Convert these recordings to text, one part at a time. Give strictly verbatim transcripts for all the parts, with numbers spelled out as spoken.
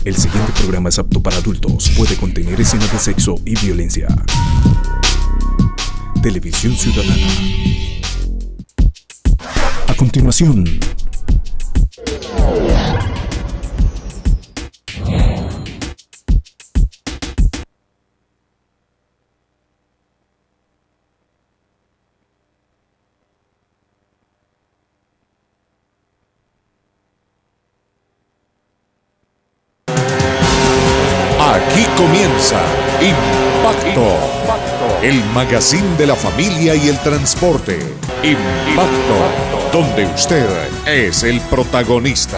El siguiente programa es apto para adultos. Puede contener escenas de sexo y violencia. Televisión Ciudadana. A continuación. Aquí comienza Impacto, el magazine de la familia y el transporte. Impacto, donde usted es el protagonista.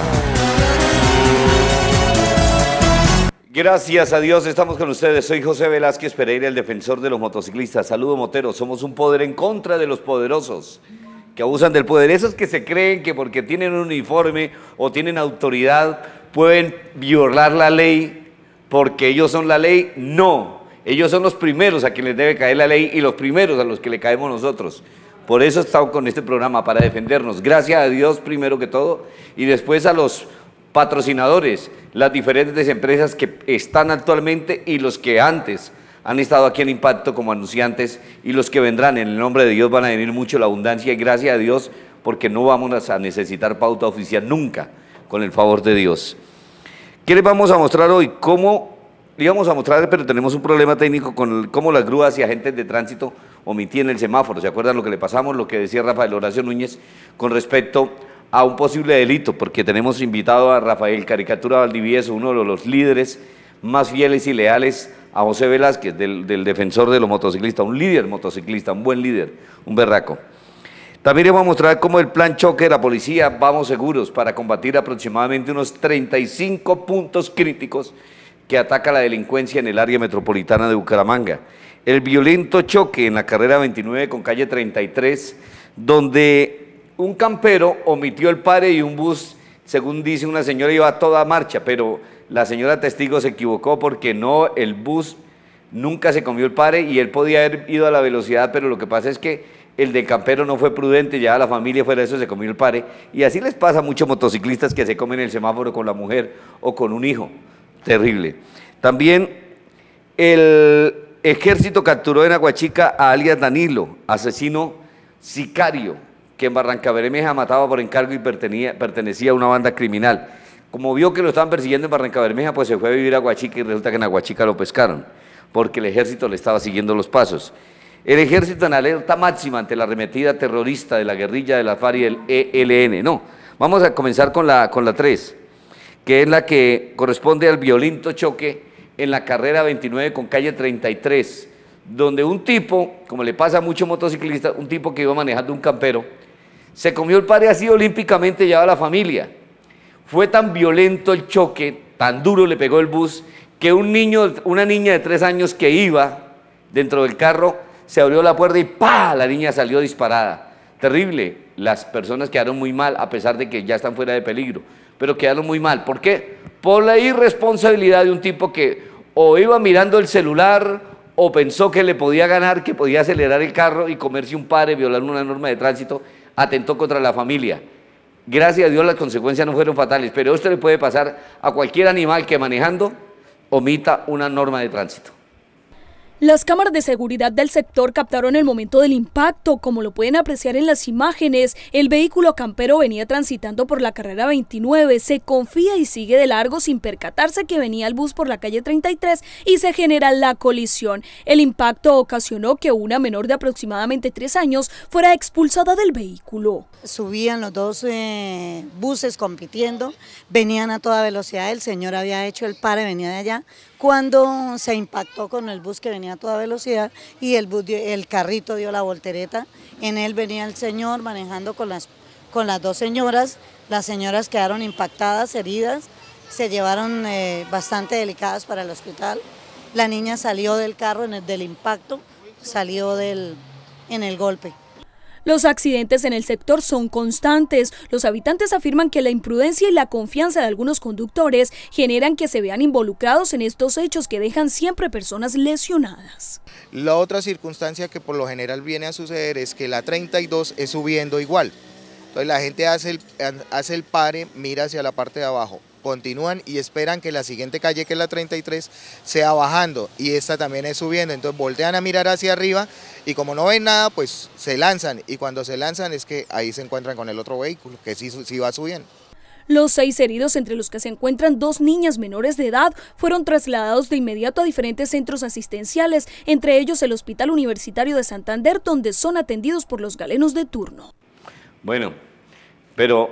Gracias a Dios, estamos con ustedes. Soy José Velázquez Pereira, el defensor de los motociclistas. Saludos, moteros. Somos un poder en contra de los poderosos que abusan del poder. Esos que se creen que porque tienen un uniforme o tienen autoridad pueden violar la ley porque ellos son la ley. No, ellos son los primeros a quienes debe caer la ley y los primeros a los que le caemos nosotros. Por eso estamos con este programa, para defendernos. Gracias a Dios primero que todo, y después a los patrocinadores, las diferentes empresas que están actualmente y los que antes han estado aquí en Impacto como anunciantes, y los que vendrán en el nombre de Dios. Van a venir mucho la abundancia, y gracias a Dios, porque no vamos a necesitar pauta oficial nunca, con el favor de Dios. ¿Qué les vamos a mostrar hoy? ¿Cómo? Le íbamos a mostrar, pero tenemos un problema técnico con el, cómo las grúas y agentes de tránsito omitían el semáforo. ¿Se acuerdan lo que le pasamos? Lo que decía Rafael Horacio Núñez con respecto a un posible delito, porque tenemos invitado a Rafael Caricatura Valdivieso, uno de los líderes más fieles y leales a José Velázquez, del, del defensor de los motociclistas, un líder motociclista, un buen líder, un berraco. También les voy a mostrar cómo el plan choque de la policía Vamos Seguros para combatir aproximadamente unos treinta y cinco puntos críticos que ataca la delincuencia en el área metropolitana de Bucaramanga. El violento choque en la carrera veintinueve con calle treinta y tres, donde un campero omitió el pare y un bus, según dice una señora, iba a toda marcha, pero la señora testigo se equivocó porque no, el bus nunca se comió el pare y él podía haber ido a la velocidad, pero lo que pasa es que el del campero no fue prudente, ya la familia fuera de eso se comió el pare, y así les pasa a muchos motociclistas que se comen el semáforo con la mujer o con un hijo. Terrible. También el ejército capturó en Aguachica a alias Danilo, asesino sicario, que en Barrancabermeja mataba por encargo y pertenecía, pertenecía a una banda criminal. Como vio que lo estaban persiguiendo en Barrancabermeja, pues se fue a vivir a Aguachica, y resulta que en Aguachica lo pescaron, porque el ejército le estaba siguiendo los pasos. El ejército en alerta máxima ante la arremetida terrorista de la guerrilla de la FARC y del E L N. No, vamos a comenzar con la, con la tres, que es la que corresponde al violento choque en la carrera veintinueve con calle treinta y tres, donde un tipo, como le pasa a muchos motociclistas, un tipo que iba manejando un campero, se comió el pare así olímpicamente, llevaba a la familia. Fue tan violento el choque, tan duro le pegó el bus, que un niño, una niña de tres años que iba dentro del carro, se abrió la puerta y ¡pa! La niña salió disparada. Terrible. Las personas quedaron muy mal, a pesar de que ya están fuera de peligro, pero quedaron muy mal. ¿Por qué? Por la irresponsabilidad de un tipo que o iba mirando el celular o pensó que le podía ganar, que podía acelerar el carro y comerse un pare, violar una norma de tránsito, atentó contra la familia. Gracias a Dios las consecuencias no fueron fatales, pero esto le puede pasar a cualquier animal que manejando omita una norma de tránsito. Las cámaras de seguridad del sector captaron el momento del impacto. Como lo pueden apreciar en las imágenes, el vehículo campero venía transitando por la carrera veintinueve, se confía y sigue de largo sin percatarse que venía el bus por la calle treinta y tres y se genera la colisión. El impacto ocasionó que una menor de aproximadamente tres años fuera expulsada del vehículo. Subían los dos eh, buses compitiendo, venían a toda velocidad, el señor había hecho el pare, venía de allá, cuando se impactó con el bus que venía a toda velocidad y el, bus dio, el carrito dio la voltereta. En él venía el señor manejando con las, con las dos señoras. Las señoras quedaron impactadas, heridas, se llevaron eh, bastante delicadas para el hospital. La niña salió del carro en el, del impacto, salió del, en el golpe. Los accidentes en el sector son constantes. Los habitantes afirman que la imprudencia y la confianza de algunos conductores generan que se vean involucrados en estos hechos que dejan siempre personas lesionadas. La otra circunstancia que por lo general viene a suceder es que la treinta y dos es subiendo igual. Entonces la gente hace el, hace el pare, mira hacia la parte de abajo. continúan y esperan que la siguiente calle, que es la treinta y tres, sea bajando y esta también es subiendo, entonces voltean a mirar hacia arriba y como no ven nada, pues se lanzan, y cuando se lanzan es que ahí se encuentran con el otro vehículo, que sí, sí va subiendo. Los seis heridos, entre los que se encuentran dos niñas menores de edad, fueron trasladados de inmediato a diferentes centros asistenciales, entre ellos el Hospital Universitario de Santander, donde son atendidos por los galenos de turno. Bueno, pero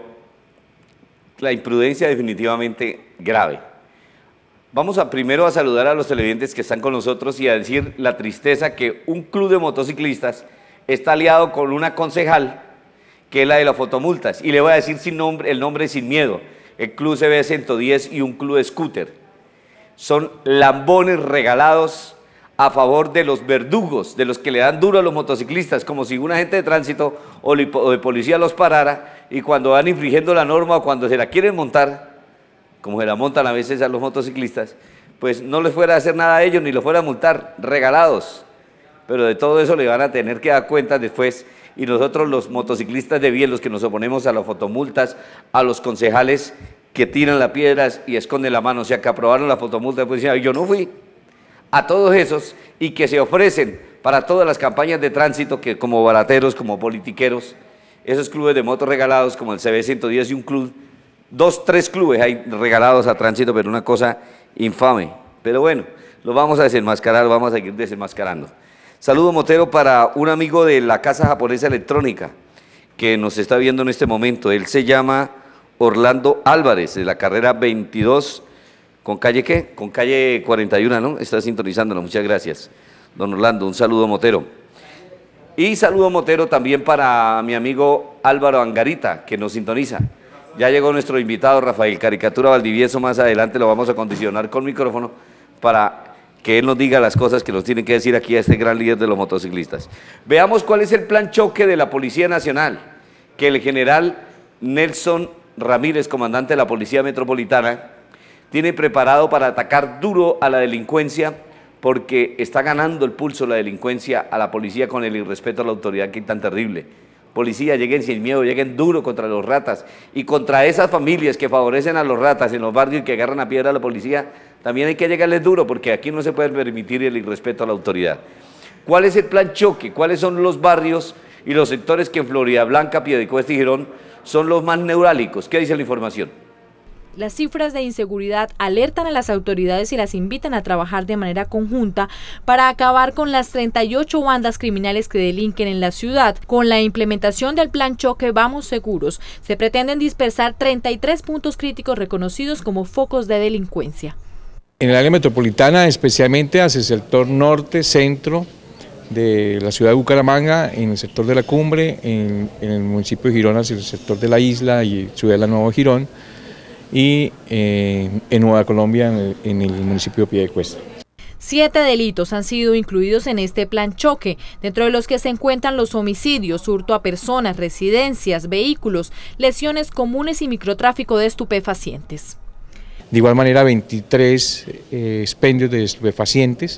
la imprudencia definitivamente grave. Vamos a primero a saludar a los televidentes que están con nosotros y a decir la tristeza que un club de motociclistas está aliado con una concejal, que es la de las fotomultas, y le voy a decir sin nombre, el nombre sin miedo, el Club C B ciento diez y un club de scooter. Son lambones regalados a favor de los verdugos, de los que le dan duro a los motociclistas, como si un agente de tránsito o de policía los parara, y cuando van infringiendo la norma o cuando se la quieren montar, como se la montan a veces a los motociclistas, pues no les fuera a hacer nada a ellos, ni los fuera a multar, regalados. Pero de todo eso le van a tener que dar cuenta después. Y nosotros los motociclistas de bien, los que nos oponemos a las fotomultas, a los concejales que tiran las piedras y esconden la mano, o sea, que aprobaron la fotomulta, pues decían, yo no fui, a todos esos, y que se ofrecen para todas las campañas de tránsito, que como barateros, como politiqueros, esos clubes de motos regalados, como el C B ciento diez y un club, dos, tres clubes hay regalados a tránsito, pero una cosa infame. Pero bueno, lo vamos a desenmascarar, lo vamos a seguir desenmascarando. Saludo motero para un amigo de la Casa Japonesa Electrónica que nos está viendo en este momento. Él se llama Orlando Álvarez, de la carrera veintidós, ¿con calle qué? Con calle cuarenta y uno, ¿no? Está sintonizándonos, muchas gracias. Don Orlando, un saludo motero. Y saludo motero también para mi amigo Álvaro Angarita, que nos sintoniza. Ya llegó nuestro invitado Rafael Caricatura Valdivieso, más adelante lo vamos a condicionar con micrófono para que él nos diga las cosas que nos tienen que decir aquí a este gran líder de los motociclistas. Veamos cuál es el plan choque de la Policía Nacional, que el general Nelson Ramírez, comandante de la Policía Metropolitana, tiene preparado para atacar duro a la delincuencia, porque está ganando el pulso la delincuencia a la policía con el irrespeto a la autoridad que es tan terrible. Policía, lleguen sin miedo, lleguen duro contra los ratas y contra esas familias que favorecen a los ratas en los barrios y que agarran a piedra a la policía, también hay que llegarles duro porque aquí no se puede permitir el irrespeto a la autoridad. ¿Cuál es el plan choque? ¿Cuáles son los barrios y los sectores que en Florida Blanca, Piedecuesta y Girón son los más neurálgicos? ¿Qué dice la información? Las cifras de inseguridad alertan a las autoridades y las invitan a trabajar de manera conjunta para acabar con las treinta y ocho bandas criminales que delinquen en la ciudad. Con la implementación del plan choque Vamos Seguros, se pretenden dispersar treinta y tres puntos críticos reconocidos como focos de delincuencia. En el área metropolitana, especialmente hacia el sector norte, centro de la ciudad de Bucaramanga, en el sector de la Cumbre, en, en el municipio de Girón hacia el sector de la isla y ciudad de la Nueva Girón, y eh, en Nueva Colombia, en el, en el municipio de Piedecuesta. Siete delitos han sido incluidos en este plan choque, dentro de los que se encuentran los homicidios, hurto a personas, residencias, vehículos, lesiones comunes y microtráfico de estupefacientes. De igual manera, veintitrés eh, expendios de estupefacientes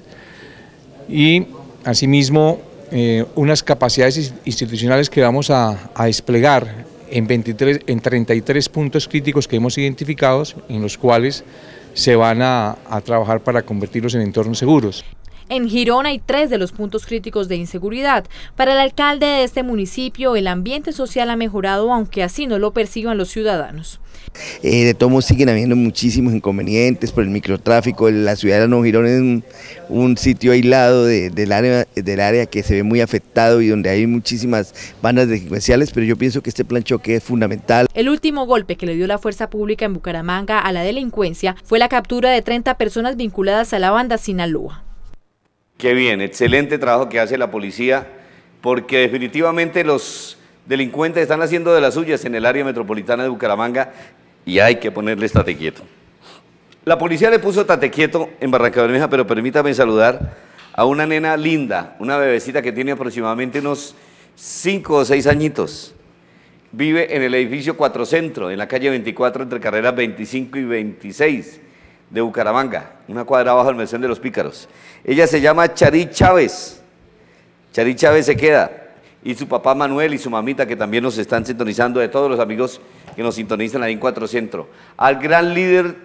y asimismo eh, unas capacidades institucionales que vamos a, a desplegar en, veintitrés, en treinta y tres puntos críticos que hemos identificado, en los cuales se van a, a trabajar para convertirlos en entornos seguros. En Girón hay tres de los puntos críticos de inseguridad. Para el alcalde de este municipio, el ambiente social ha mejorado, aunque así no lo perciban los ciudadanos. Eh, de todos modos siguen habiendo muchísimos inconvenientes por el microtráfico. La ciudad de Nueva Girón es un, un sitio aislado de, del, área, del área que se ve muy afectado y donde hay muchísimas bandas delincuenciales, pero yo pienso que este plan choque es fundamental. El último golpe que le dio la fuerza pública en Bucaramanga a la delincuencia fue la captura de treinta personas vinculadas a la banda Sinaloa. Qué bien, excelente trabajo que hace la policía, porque definitivamente los delincuentes están haciendo de las suyas en el área metropolitana de Bucaramanga y hay que ponerles tate quieto. La policía le puso tate quieto en Barranca Bermeja, pero permítame saludar a una nena linda, una bebecita que tiene aproximadamente unos cinco o seis añitos. Vive en el edificio Cuatro Centro, en la calle veinticuatro, entre carreras veinticinco y veintiséis de Bucaramanga, una cuadra abajo del Mesón de los Pícaros. Ella se llama Charí Chávez. Charí Chávez se queda. Y su papá Manuel y su mamita, que también nos están sintonizando, de todos los amigos que nos sintonizan ahí en Cuatro Centro, al gran líder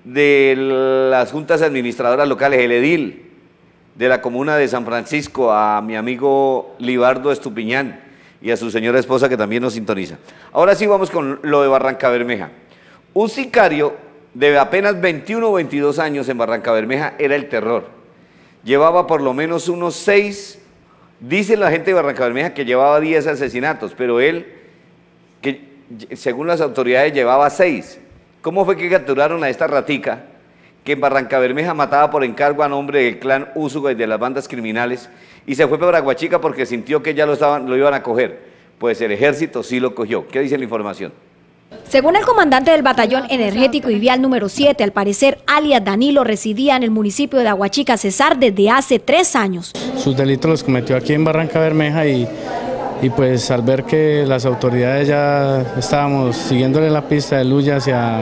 de las juntas administradoras locales, el edil de la comuna de San Francisco, a mi amigo Libardo Estupiñán y a su señora esposa que también nos sintoniza. Ahora sí vamos con lo de Barrancabermeja. Un sicario de apenas veintiuno o veintidós años en Barrancabermeja era el terror. Llevaba por lo menos unos seis, dice la gente de Barrancabermeja que llevaba diez asesinatos, pero él, que según las autoridades llevaba seis. ¿Cómo fue que capturaron a esta ratica que en Barrancabermeja mataba por encargo a nombre del clan Úsuga y de las bandas criminales y se fue para Aguachica porque sintió que ya lo, estaban, lo iban a coger? Pues el ejército sí lo cogió. ¿Qué dice la información? Según el comandante del batallón energético y vial número siete, al parecer alias Danilo residía en el municipio de Aguachica, Cesar, desde hace tres años. Sus delitos los cometió aquí en Barrancabermeja y, y pues al ver que las autoridades ya estábamos siguiéndole la pista de Luya hacia,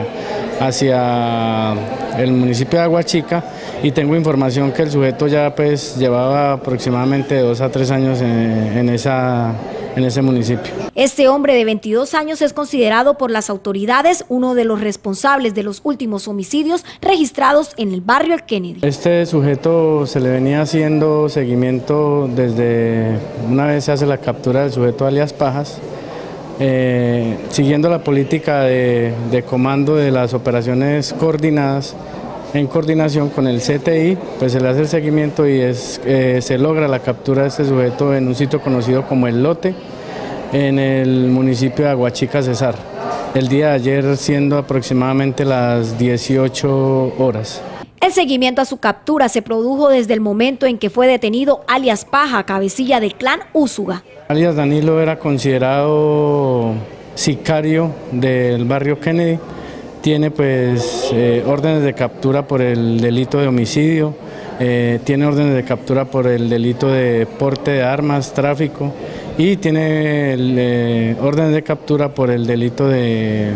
hacia el municipio de Aguachica, y tengo información que el sujeto ya pues llevaba aproximadamente de dos a tres años en, en esa... en ese municipio. Este hombre de veintidós años es considerado por las autoridades uno de los responsables de los últimos homicidios registrados en el barrio El Kennedy. Este sujeto se le venía haciendo seguimiento desde una vez se hace la captura del sujeto alias Pajas, eh, siguiendo la política de, de comando de las operaciones coordinadas. En coordinación con el C T I, pues se le hace el seguimiento y es, eh, se logra la captura de este sujeto en un sitio conocido como El Lote, en el municipio de Aguachica, Cesar. El día de ayer siendo aproximadamente las dieciocho horas. El seguimiento a su captura se produjo desde el momento en que fue detenido alias Paja, cabecilla del clan Úsuga. Alias Danilo era considerado sicario del barrio Kennedy. Tiene pues eh, órdenes de captura por el delito de homicidio, eh, tiene órdenes de captura por el delito de porte de armas, tráfico, y tiene el, eh, órdenes de captura por el delito de eh,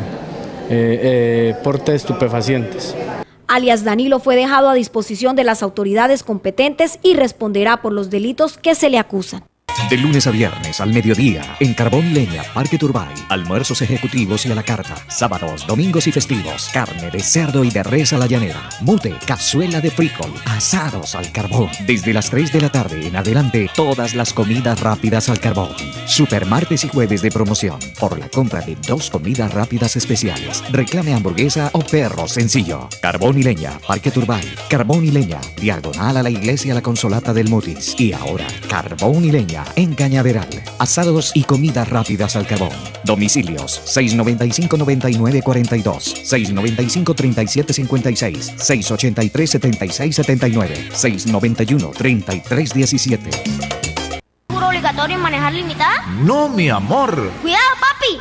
eh, porte de estupefacientes. Alias Danilo fue dejado a disposición de las autoridades competentes y responderá por los delitos que se le acusan. De lunes a viernes al mediodía, en Carbón y Leña, Parque Turbay. Almuerzos ejecutivos y a la carta. Sábados, domingos y festivos. Carne de cerdo y de res a la llanera. Mute, cazuela de frijol. Asados al carbón. Desde las tres de la tarde en adelante, todas las comidas rápidas al carbón. Super martes y jueves de promoción. Por la compra de dos comidas rápidas especiales. Reclame hamburguesa o perro sencillo. Carbón y Leña, Parque Turbay. Carbón y Leña, diagonal a la iglesia La Consolata del Mutis. Y ahora, Carbón y Leña en Cañaveral. Asados y comidas rápidas al carbón. Domicilios seis noventa y cinco, noventa y nueve, cuarenta y dos, seis noventa y cinco, treinta y siete, cincuenta y seis, seis ochenta y tres, setenta y seis, setenta y nueve, seis noventa y uno, treinta y tres, diecisiete. ¿Seguro obligatorio en manejar limitada? No, mi amor. ¡Cuidado, papi!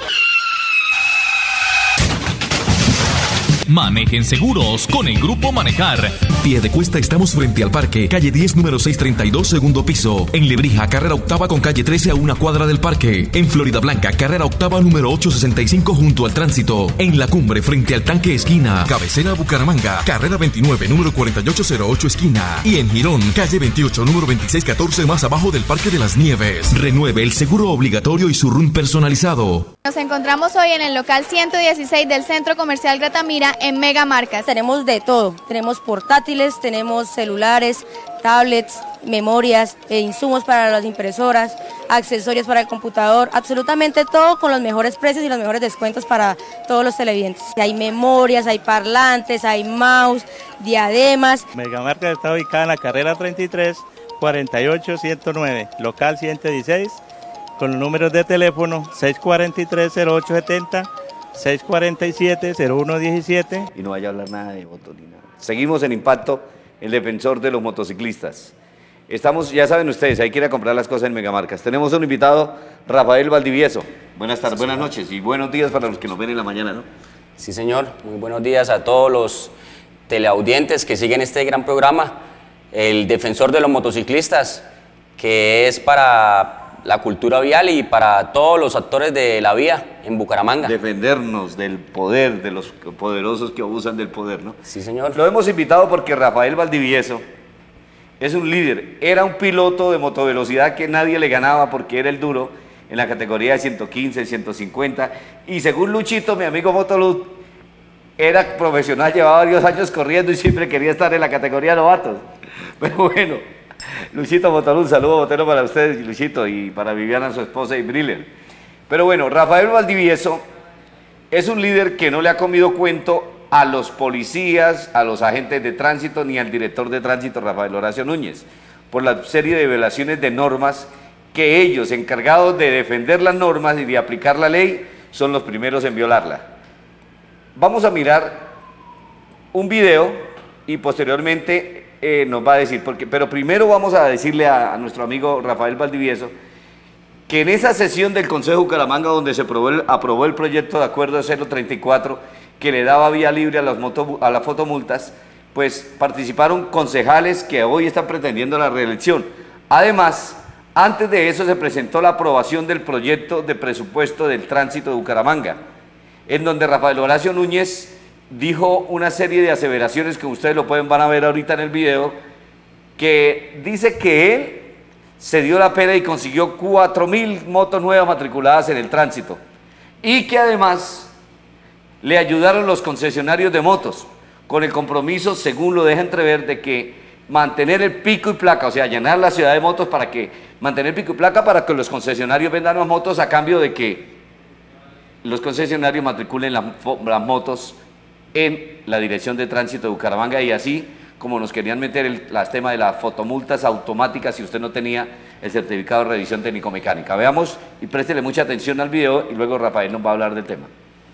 Manejen seguros con el Grupo Manejar. Piedecuesta estamos frente al parque, calle diez, número seiscientos treinta y dos, segundo piso. En Lebrija, carrera octava con calle trece a una cuadra del parque. En Florida Blanca, carrera octava número ochocientos sesenta y cinco junto al tránsito. En La Cumbre, frente al tanque esquina. Cabecera Bucaramanga, carrera veintinueve, número cuarenta y ocho cero ocho esquina. Y en Girón, calle veintiocho, número veintiséis catorce más abajo del Parque de las Nieves. Renueve el seguro obligatorio y su R U N personalizado. Nos encontramos hoy en el local ciento dieciséis del Centro Comercial Gratamira en Mega Marcas. Tenemos de todo, tenemos portátiles, tenemos celulares, tablets, memorias, e insumos para las impresoras, accesorios para el computador, absolutamente todo con los mejores precios y los mejores descuentos para todos los televidentes. Hay memorias, hay parlantes, hay mouse, diademas. Mega Marcas está ubicada en la carrera treinta y tres, cuarenta y ocho, ciento nueve, local ciento dieciséis, con los números de teléfono seis cuarenta y tres, cero ocho setenta, seis cuarenta y siete, cero uno diecisiete. Y no vaya a hablar nada de votos ni nada. Seguimos en Impacto, el defensor de los motociclistas. Estamos, ya saben ustedes, hay que ir a comprar las cosas en Megamarcas. Tenemos un invitado, Rafael Valdivieso. Buenas tardes, sí, buenas noches y buenos días para los que nos ven en la mañana, ¿no? Sí, señor. Muy buenos días a todos los teleaudientes que siguen este gran programa, el defensor de los motociclistas, que es para la cultura vial y para todos los actores de la vía en Bucaramanga. Defendernos del poder, de los poderosos que abusan del poder, ¿no? Sí, señor. Lo hemos invitado porque Rafael Valdivieso es un líder, era un piloto de motovelocidad que nadie le ganaba porque era el duro en la categoría de ciento quince, ciento cincuenta, y según Luchito, mi amigo Motolud, era profesional, llevaba varios años corriendo y siempre quería estar en la categoría novatos. Pero bueno, Luchito Motolud, saludo botero para ustedes, Luchito, y para Viviana, su esposa, y Briller. Pero bueno, Rafael Valdivieso es un líder que no le ha comido cuento a los policías, a los agentes de tránsito, ni al director de tránsito, Rafael Horacio Núñez, por la serie de violaciones de normas que ellos, encargados de defender las normas y de aplicar la ley, son los primeros en violarla. Vamos a mirar un video y posteriormente eh, nos va a decir, porque, pero primero vamos a decirle a, a nuestro amigo Rafael Valdivieso que en esa sesión del Consejo de Bucaramanga donde se aprobó el, aprobó el proyecto de acuerdo de cero treinta y cuatro que le daba vía libre a, las moto, a las fotomultas, pues participaron concejales que hoy están pretendiendo la reelección. Además, antes de eso se presentó la aprobación del proyecto de presupuesto del tránsito de Bucaramanga, en donde Rafael Horacio Núñez dijo una serie de aseveraciones que ustedes lo pueden van a ver ahorita en el video, que dice que él se dio la pena y consiguió cuatro mil motos nuevas matriculadas en el tránsito, y que además le ayudaron los concesionarios de motos, con el compromiso, según lo deja entrever, de que mantener el pico y placa, o sea, llenar la ciudad de motos para que, mantener pico y placa para que los concesionarios vendan las motos a cambio de que los concesionarios matriculen las, las motos en la Dirección de Tránsito de Bucaramanga, y así como nos querían meter el las temas de las fotomultas automáticas si usted no tenía el certificado de revisión técnico-mecánica. Veamos y préstele mucha atención al video y luego Rafael nos va a hablar del tema.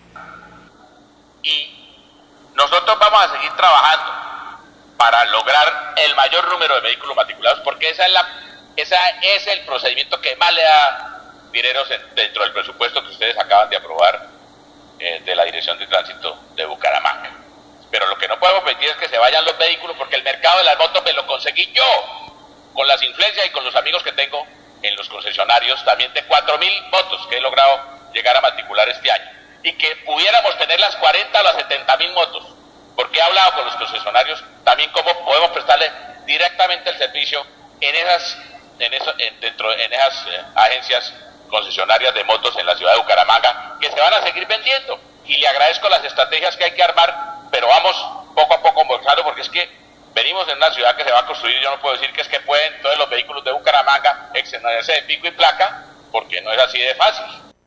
Nosotros vamos a seguir trabajando para lograr el mayor número de vehículos matriculados, porque esa es la, esa es el procedimiento que más le da dineros en, dentro del presupuesto que ustedes acaban de aprobar eh, de la Dirección de Tránsito de Bucaramanga. Pero lo que no podemos permitir es que se vayan los vehículos, porque el mercado de las motos me lo conseguí yo, con las influencias y con los amigos que tengo en los concesionarios, también de cuatro mil motos que he logrado llegar a matricular este año, y que pudiéramos tener las cuarenta o las setenta mil motos, porque he hablado con los concesionarios también cómo podemos prestarle directamente el servicio en esas, en eso, en, dentro, en esas eh, agencias concesionarias de motos en la ciudad de Bucaramanga, que se van a seguir vendiendo, y le agradezco las estrategias que hay que armar, pero vamos poco a poco mostrando, porque es que venimos en una ciudad que se va a construir. Yo no puedo decir que es que pueden todos los vehículos de Bucaramanga exentarse de pico y placa, porque no es así de fácil.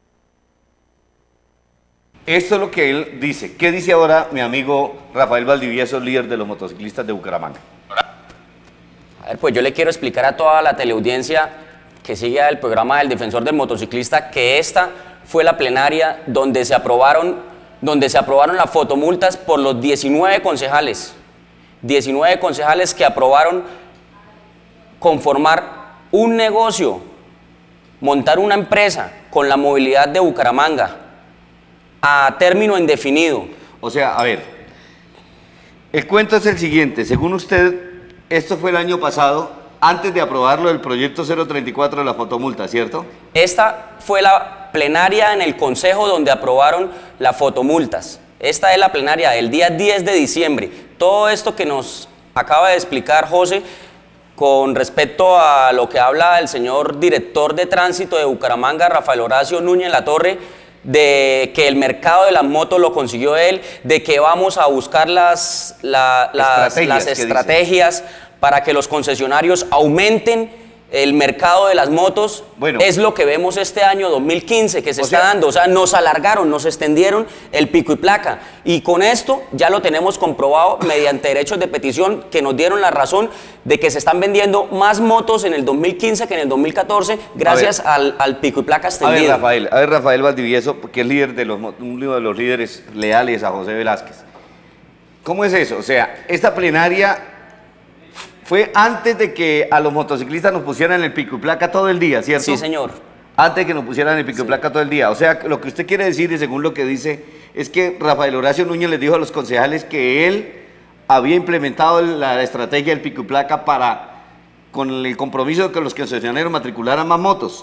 Esto es lo que él dice. ¿Qué dice ahora mi amigo Rafael Valdivieso, líder de los motociclistas de Bucaramanga? A ver, pues yo le quiero explicar a toda la teleaudiencia que sigue el programa del Defensor del Motociclista que esta fue la plenaria donde se aprobaron, donde se aprobaron las fotomultas por los diecinueve concejales. diecinueve concejales que aprobaron conformar un negocio, montar una empresa con la movilidad de Bucaramanga a término indefinido. O sea, a ver, el cuento es el siguiente. Según usted, esto fue el año pasado, antes de aprobarlo el proyecto cero treinta y cuatro de la fotomulta, ¿cierto? Esta fue la plenaria en el Consejo donde aprobaron las fotomultas. Esta es la plenaria del día diez de diciembre. Todo esto que nos acaba de explicar José con respecto a lo que habla el señor director de tránsito de Bucaramanga, Rafael Horacio Núñez Latorre, de que el mercado de las motos lo consiguió él, de que vamos a buscar las, la, las estrategias, las estrategias para que los concesionarios aumenten el mercado de las motos. Bueno, es lo que vemos este año dos mil quince que se está sea, dando, o sea, nos alargaron, nos extendieron el pico y placa, y con esto ya lo tenemos comprobado mediante derechos de petición que nos dieron la razón de que se están vendiendo más motos en el dos mil quince que en el dos mil catorce gracias al, al pico y placa extendido. A ver, Rafael, a ver, Rafael Valdivieso, que es líder de los, uno de los líderes leales a José Velázquez. ¿Cómo es eso? O sea, esta plenaria fue antes de que a los motociclistas nos pusieran el pico y placa todo el día, ¿cierto? Sí, señor. Antes de que nos pusieran el pico sí. y placa todo el día. O sea, lo que usted quiere decir, y según lo que dice, es que Rafael Horacio Núñez les dijo a los concejales que él había implementado la estrategia del pico y placa para, con el compromiso de que los concesionarios matricularan más motos.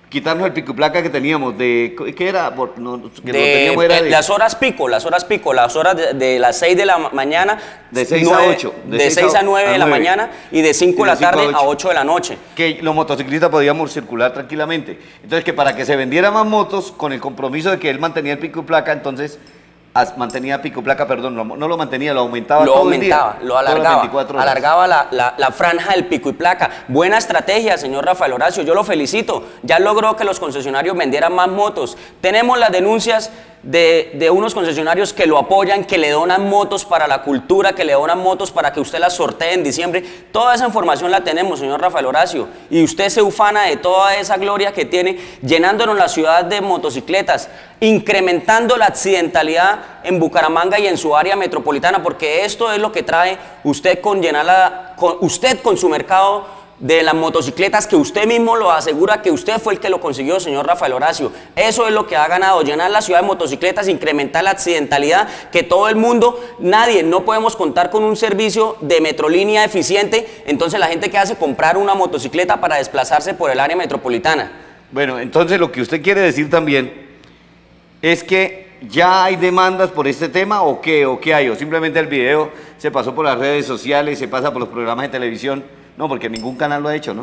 quitarnos el pico y placa que teníamos de, ¿qué era? Por- no, que De, lo teníamos era eh, de, las horas pico, las horas pico, las horas de, de las seis de la ma- mañana, De seis a nueve- ocho, de de seis seis a- a nueve a de la nueve. mañana y de cinco de Y la de cinco a tarde ocho. a ocho de la noche. que los motociclistas podíamos circular tranquilamente. Entonces, que para que se vendieran más motos, con el compromiso de que él mantenía el pico y placa, entonces as- mantenía pico y placa, perdón, no, no lo mantenía, lo aumentaba Lo todo aumentaba, el día, lo todas las alargaba, veinticuatro horas. alargaba la, la- la franja del pico y placa. Buena estrategia, señor Rafael Horacio, yo lo felicito. Ya logró que los concesionarios vendieran más motos. Tenemos las denuncias de, de unos concesionarios que lo apoyan, que le donan motos para la cultura, que le donan motos para que usted las sortee en diciembre. Toda esa información la tenemos, señor Rafael Horacio. Y usted se ufana de toda esa gloria que tiene, llenándonos la ciudad de motocicletas, incrementando la accidentalidad en Bucaramanga y en su área metropolitana, porque esto es lo que trae usted con llenarla, con, usted con su mercado de las motocicletas, que usted mismo lo asegura que usted fue el que lo consiguió, señor Rafael Horacio. Eso es lo que ha ganado, llenar la ciudad de motocicletas, incrementar la accidentalidad, que todo el mundo, nadie, no podemos contar con un servicio de Metrolínea eficiente, entonces la gente que hace comprar una motocicleta para desplazarse por el área metropolitana. Bueno, entonces lo que usted quiere decir también es que ya hay demandas por este tema, o qué, o qué hay, o simplemente el video se pasó por las redes sociales, se pasa por los programas de televisión. No, porque ningún canal lo ha hecho, ¿no?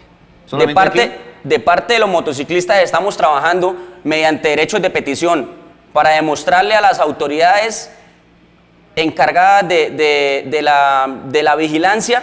De ¿Solamente parte, aquí? de parte de los motociclistas estamos trabajando mediante derechos de petición para demostrarle a las autoridades encargadas de, de- de la, de la vigilancia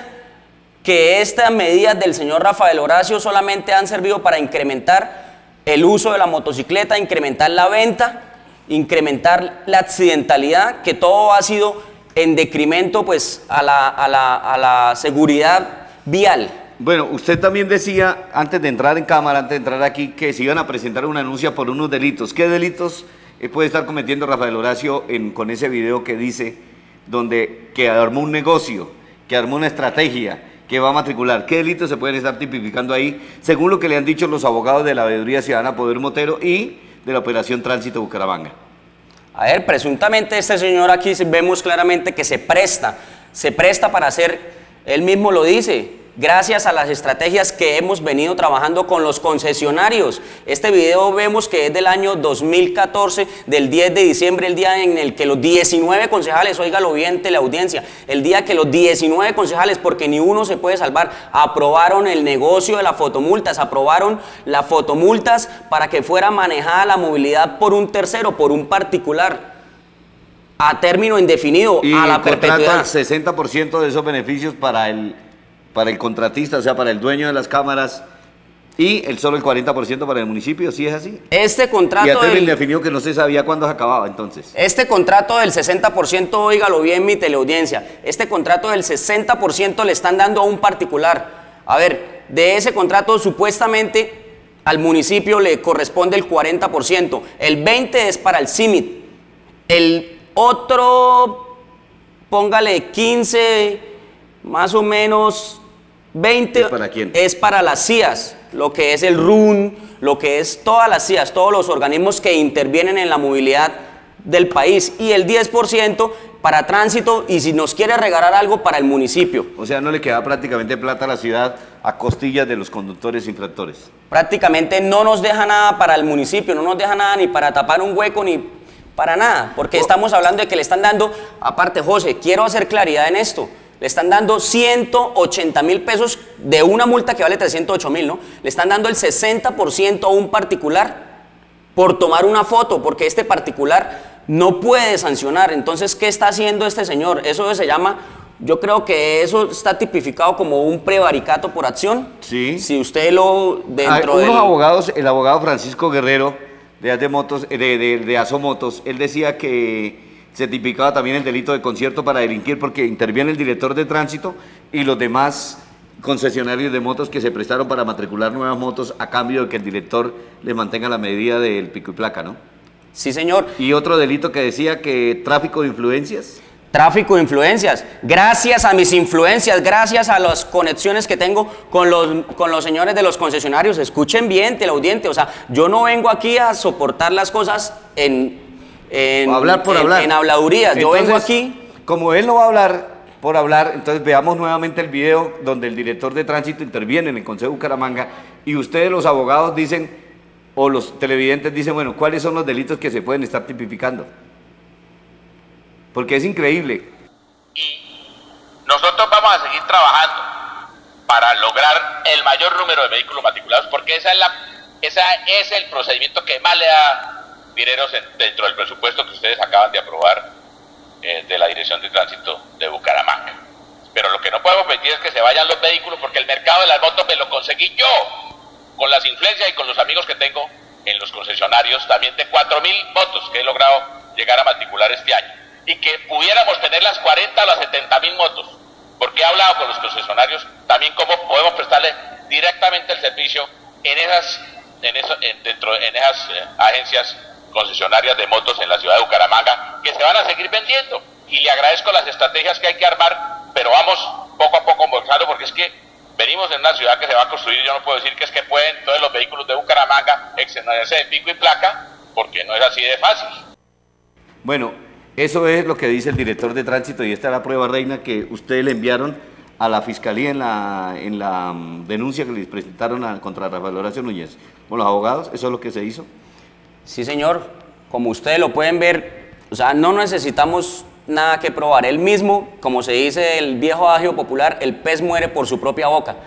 que estas medidas del señor Rafael Horacio solamente han servido para incrementar el uso de la motocicleta, incrementar la venta, incrementar la accidentalidad, que todo ha sido en decremento pues, a la, a la, a la seguridad vial. Bueno, usted también decía, antes de entrar en cámara, antes de entrar aquí, que se iban a presentar una denuncia por unos delitos. ¿Qué delitos eh, puede estar cometiendo Rafael Horacio en, con ese video que dice, donde que armó un negocio, que armó una estrategia, que va a matricular? ¿Qué delitos se pueden estar tipificando ahí, según lo que le han dicho los abogados de la Veeduría Ciudadana Poder Motero y de la Operación Tránsito Bucaramanga? A ver, presuntamente este señor aquí vemos claramente que se presta, se presta para hacer, él mismo lo dice, gracias a las estrategias que hemos venido trabajando con los concesionarios. Este video vemos que es del año dos mil catorce, del diez de diciembre, el día en el que los diecinueve concejales, óigalo bien, teleaudiencia, el día que los diecinueve concejales, porque ni uno se puede salvar, aprobaron el negocio de las fotomultas, aprobaron las fotomultas para que fuera manejada la movilidad por un tercero, por un particular, a término indefinido, Y a la contrata perpetuidad. el sesenta por ciento de esos beneficios para el, para el contratista, o sea, para el dueño de las cámaras, y el solo el cuarenta por ciento para el municipio, ¿sí es así? Este contrato Y a término del- indefinido, que no se sabía cuándo se acababa, entonces. Este contrato del sesenta por ciento, óigalo bien mi teleaudiencia, este contrato del sesenta por ciento le están dando a un particular. A ver, de ese contrato supuestamente al municipio le corresponde el cuarenta por ciento, el veinte por ciento es para el C I M I T, el otro, póngale quince, más o menos veinte, ¿Es para quién? es para las C I As, lo que es el R U N, lo que es todas las C I As, todos los organismos que intervienen en la movilidad del país, y el diez por ciento para tránsito, y si nos quiere regalar algo, para el municipio. O sea, no le queda prácticamente plata a la ciudad a costillas de los conductores infractores. Prácticamente no nos deja nada para el municipio, no nos deja nada ni para tapar un hueco ni para nada, porque estamos hablando de que le están dando, aparte José, quiero hacer claridad en esto, le están dando ciento ochenta mil pesos de una multa que vale trescientos ocho mil, ¿no? Le están dando el sesenta por ciento a un particular por tomar una foto, porque este particular no puede sancionar. Entonces, ¿qué está haciendo este señor? Eso se llama, yo creo que eso está tipificado como un prevaricato por acción. Sí. Si usted lo dentro Hay del... unos abogados, el abogado Francisco Guerrero de As de Motos, de, de, de Asomotos, él decía que se tipificaba también el delito de concierto para delinquir, porque interviene el director de tránsito y los demás concesionarios de motos que se prestaron para matricular nuevas motos a cambio de que el director le mantenga la medida del pico y placa, ¿no? Sí, señor. Y otro delito que decía que tráfico de influencias. Tráfico de influencias. Gracias a mis influencias, gracias a las conexiones que tengo con los, con los señores de los concesionarios. Escuchen bien, teleaudiente. O sea, yo no vengo aquí a soportar las cosas en, en, hablar por en, hablar. en habladurías. Yo Entonces, vengo aquí. Como él no va a hablar por hablar, entonces veamos nuevamente el video donde el director de tránsito interviene en el Consejo de Bucaramanga y ustedes los abogados dicen o los televidentes dicen, bueno, ¿cuáles son los delitos que se pueden estar tipificando? Porque es increíble. Nosotros vamos a seguir trabajando para lograr el mayor número de vehículos matriculados, porque esa es la, esa es el procedimiento que más le da dineros en, dentro del presupuesto que ustedes acaban de aprobar eh, de la Dirección de Tránsito de Bucaramanga. Pero lo que no podemos permitir es que se vayan los vehículos, porque el mercado de las motos me lo conseguí yo, con las influencias y con los amigos que tengo en los concesionarios, también de cuatro mil motos que he logrado llegar a matricular este año, y que pudiéramos tener las cuarenta o las setenta mil motos, porque he hablado con los concesionarios también cómo podemos prestarle directamente el servicio en esas, en eso, en, dentro, en esas eh, agencias concesionarias de motos en la ciudad de Bucaramanga, que se van a seguir vendiendo. Y le agradezco las estrategias que hay que armar, pero vamos poco a poco mostrando, porque es que venimos en una ciudad que se va a construir, yo no puedo decir que es que pueden todos los vehículos de Bucaramanga exentarse de pico y placa, porque no es así de fácil. Bueno, eso es lo que dice el director de tránsito, y esta es la prueba reina que ustedes le enviaron a la Fiscalía en la, en la um, denuncia que les presentaron a, contra Rafael Horacio Núñez. Con los abogados, ¿eso es lo que se hizo? Sí, señor. Como ustedes lo pueden ver, o sea, no necesitamos nada que probar. Él mismo, como se dice el viejo adagio popular, el pez muere por su propia boca.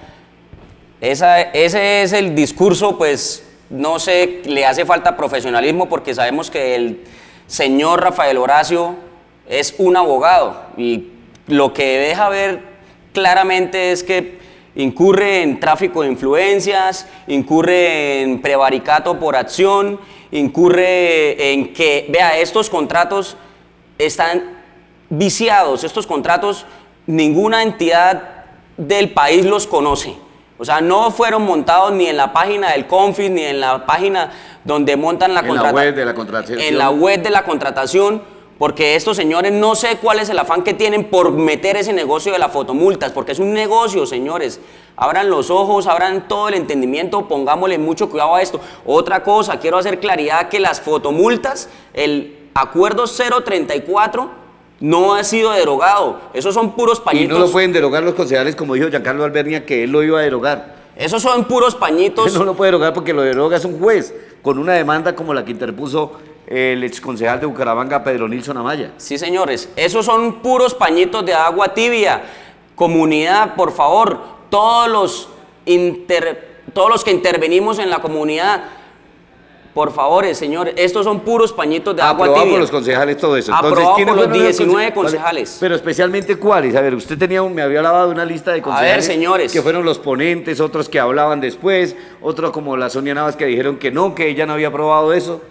Esa, ese es el discurso, pues, no sé, le hace falta profesionalismo, porque sabemos que el señor Rafael Horacio es un abogado, y lo que deja ver claramente es que incurre en tráfico de influencias, incurre en prevaricato por acción, incurre en que, vea, estos contratos están viciados, estos contratos ninguna entidad del país los conoce. O sea, no fueron montados ni en la página del CONFIS, ni en la página donde montan la contratación. En la web de la contratación. En la web de la contratación, porque estos señores, no sé cuál es el afán que tienen por meter ese negocio de las fotomultas, porque es un negocio, señores. Abran los ojos, abran todo el entendimiento, pongámosle mucho cuidado a esto. Otra cosa, quiero hacer claridad que las fotomultas, el acuerdo cero treinta y cuatro no ha sido derogado. Esos son puros pañitos. Y no lo pueden derogar los concejales, como dijo Giancarlo Albernia, que él lo iba a derogar. Esos son puros pañitos. Él no lo puede derogar porque lo deroga es un juez, con una demanda como la que interpuso el exconcejal de Bucaramanga, Pedro Nilson Amaya. Sí, señores, esos son puros pañitos de agua tibia. Comunidad, por favor, todos los, inter, todos los que intervenimos en la comunidad, por favor, señores, estos son puros pañitos de agua tibia. Aprobado por los concejales todo eso. Entonces, aprobado ¿quiénes por los fueron diecinueve conce concejales. Pero especialmente ¿cuáles? A ver, usted tenía un, me había hablado de una lista de concejales. A ver, señores. Que fueron los ponentes, otros que hablaban después, otros como la Sonia Navas que dijeron que no, que ella no había aprobado eso.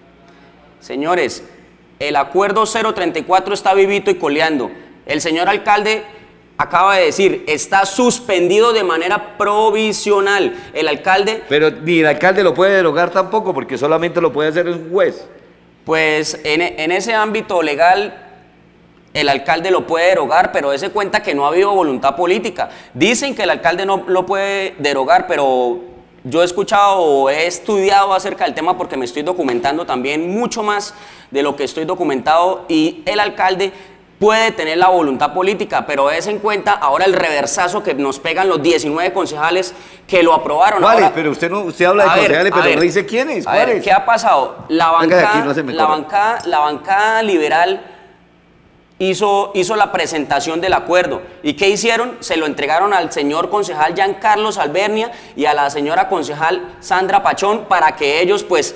Señores, el acuerdo cero treinta y cuatro está vivito y coleando. El señor alcalde acaba de decir, está suspendido de manera provisional. El alcalde... Pero ni el alcalde lo puede derogar tampoco, porque solamente lo puede hacer un juez. Pues en, en ese ámbito legal, el alcalde lo puede derogar, pero dése cuenta que no ha habido voluntad política. Dicen que el alcalde no lo puede derogar, pero yo he escuchado o he estudiado acerca del tema porque me estoy documentando también mucho más de lo que estoy documentado, y el alcalde puede tener la voluntad política, pero des en cuenta ahora el reversazo que nos pegan los diecinueve concejales que lo aprobaron. ¿Cuáles? Ahora, pero usted no, usted habla de concejales, pero ver, no dice quiénes. A ver, ¿qué ha pasado? La bancada, aquí, no se me la bancada, la bancada liberal hizo, hizo la presentación del acuerdo. ¿Y qué hicieron? Se lo entregaron al señor concejal Giancarlo Albernia y a la señora concejal Sandra Pachón para que ellos pues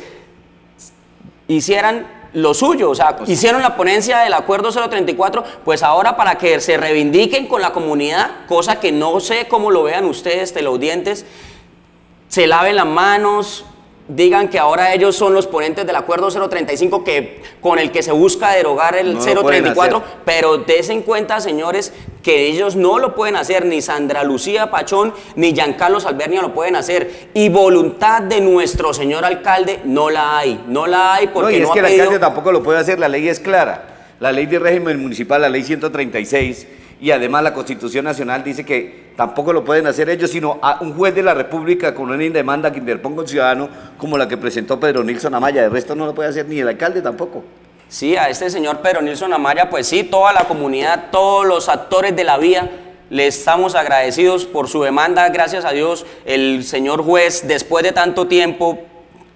hicieran lo suyo, o sea, hicieron la ponencia del acuerdo cero treinta y cuatro, pues ahora para que se reivindiquen con la comunidad, cosa que no sé cómo lo vean ustedes, teleaudientes, se laven las manos, digan que ahora ellos son los ponentes del acuerdo cero treinta y cinco, que, con el que se busca derogar el no cero treinta y cuatro, pero des en cuenta, señores, que ellos no lo pueden hacer, ni Sandra Lucía Pachón, ni Giancarlo Albernia lo pueden hacer, y voluntad de nuestro señor alcalde no la hay, no la hay porque no, y es no que ha el pedido... alcalde tampoco lo puede hacer, la ley es clara, la ley de régimen municipal, la ley ciento treinta y seis, y además la Constitución Nacional dice que tampoco lo pueden hacer ellos, sino a un juez de la República con una demanda que interponga un ciudadano como la que presentó Pedro Nilson Amaya. De resto no lo puede hacer ni el alcalde tampoco. Sí, a este señor Pedro Nilson Amaya, pues sí, toda la comunidad, todos los actores de la vía, le estamos agradecidos por su demanda. Gracias a Dios, el señor juez, después de tanto tiempo,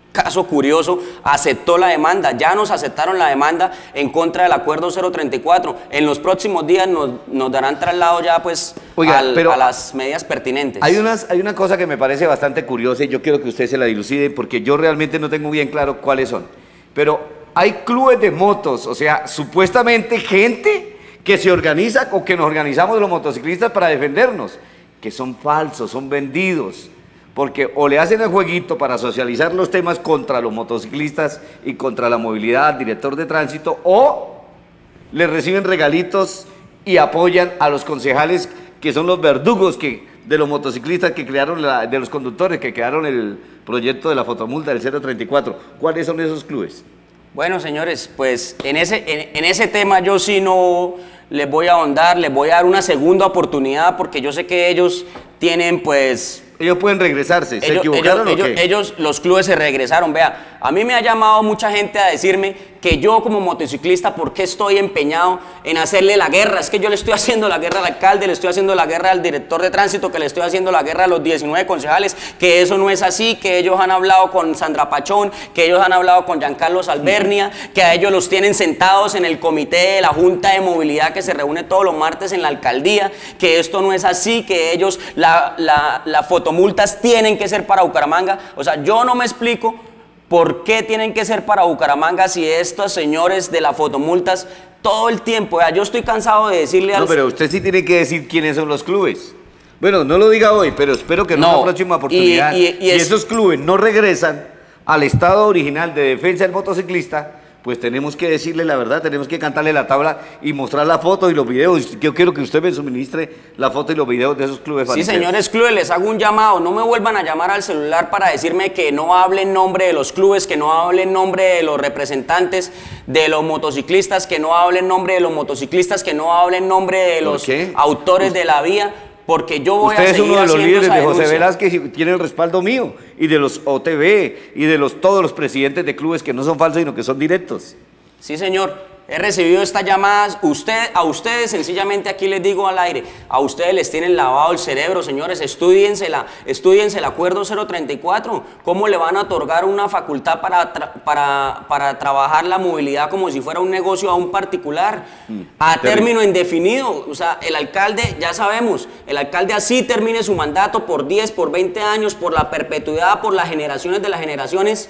caso curioso, aceptó la demanda, ya nos aceptaron la demanda en contra del acuerdo cero treinta y cuatro. En los próximos días nos, nos darán traslado ya pues Oiga, al, pero a las medidas pertinentes. Hay, unas, hay una cosa que me parece bastante curiosa y yo quiero que usted se la dilucide porque yo realmente no tengo bien claro cuáles son. Pero hay clubes de motos, o sea, supuestamente gente que se organiza o que nos organizamos los motociclistas para defendernos, que son falsos, son vendidos. Porque o le hacen el jueguito para socializar los temas contra los motociclistas y contra la movilidad al director de tránsito, o le reciben regalitos y apoyan a los concejales que son los verdugos que, de los motociclistas que crearon, la, de los conductores que crearon el proyecto de la fotomulta del cero treinta y cuatro. ¿Cuáles son esos clubes? Bueno, señores, pues en ese, en, en ese tema yo sí no les voy a ahondar, les voy a dar una segunda oportunidad porque yo sé que ellos tienen pues... Ellos pueden regresarse, ¿se ellos, equivocaron ellos, o qué? Ellos, ellos, los clubes se regresaron, vea, a mí me ha llamado mucha gente a decirme que yo como motociclista, ¿por qué estoy empeñado en hacerle la guerra? Es que yo le estoy haciendo la guerra al alcalde, le estoy haciendo la guerra al director de tránsito, que le estoy haciendo la guerra a los diecinueve concejales, que eso no es así, que ellos han hablado con Sandra Pachón, que ellos han hablado con Giancarlo Albernia, que a ellos los tienen sentados en el comité de la Junta de Movilidad que se reúne todos los martes en la alcaldía, que esto no es así, que ellos, la, la, la fotomultas tienen que ser para Bucaramanga. O sea, yo no me explico por qué tienen que ser para Bucaramanga si estos señores de las fotomultas todo el tiempo, ya, yo estoy cansado de decirle a No, los... pero usted sí tiene que decir quiénes son los clubes. Bueno, no lo diga hoy, pero espero que en No, una próxima oportunidad, y- y- y si es- esos clubes no regresan al estado original de defensa del motociclista, pues tenemos que decirle la verdad, tenemos que cantarle la tabla y mostrar la foto y los videos. Yo quiero que usted me suministre la foto y los videos de esos clubes. Sí, faniceros. señores clubes, les hago un llamado, no me vuelvan a llamar al celular para decirme que no hable en nombre de los clubes, que no hable en nombre de los representantes de los motociclistas, que no hable en nombre de los motociclistas, que no hable en nombre de ¿Por los qué? autores de la vía, porque yo voy Usted a es seguir uno de los haciendo líderes esa de José denuncia. Velázquez y tiene el respaldo mío y de los O T V y de los, todos los presidentes de clubes que no son falsos sino que son directos. Sí, señor. He recibido estas llamadas. Usted, a ustedes, sencillamente aquí les digo al aire, a ustedes les tienen lavado el cerebro, señores. Estudiensela, estudiense el acuerdo cero treinta y cuatro. ¿Cómo le van a otorgar una facultad para, tra para, para trabajar la movilidad como si fuera un negocio a un particular? Mm, a terrible. Término indefinido. O sea, el alcalde, ya sabemos, el alcalde así termine su mandato por diez, por veinte años, por la perpetuidad, por las generaciones de las generaciones.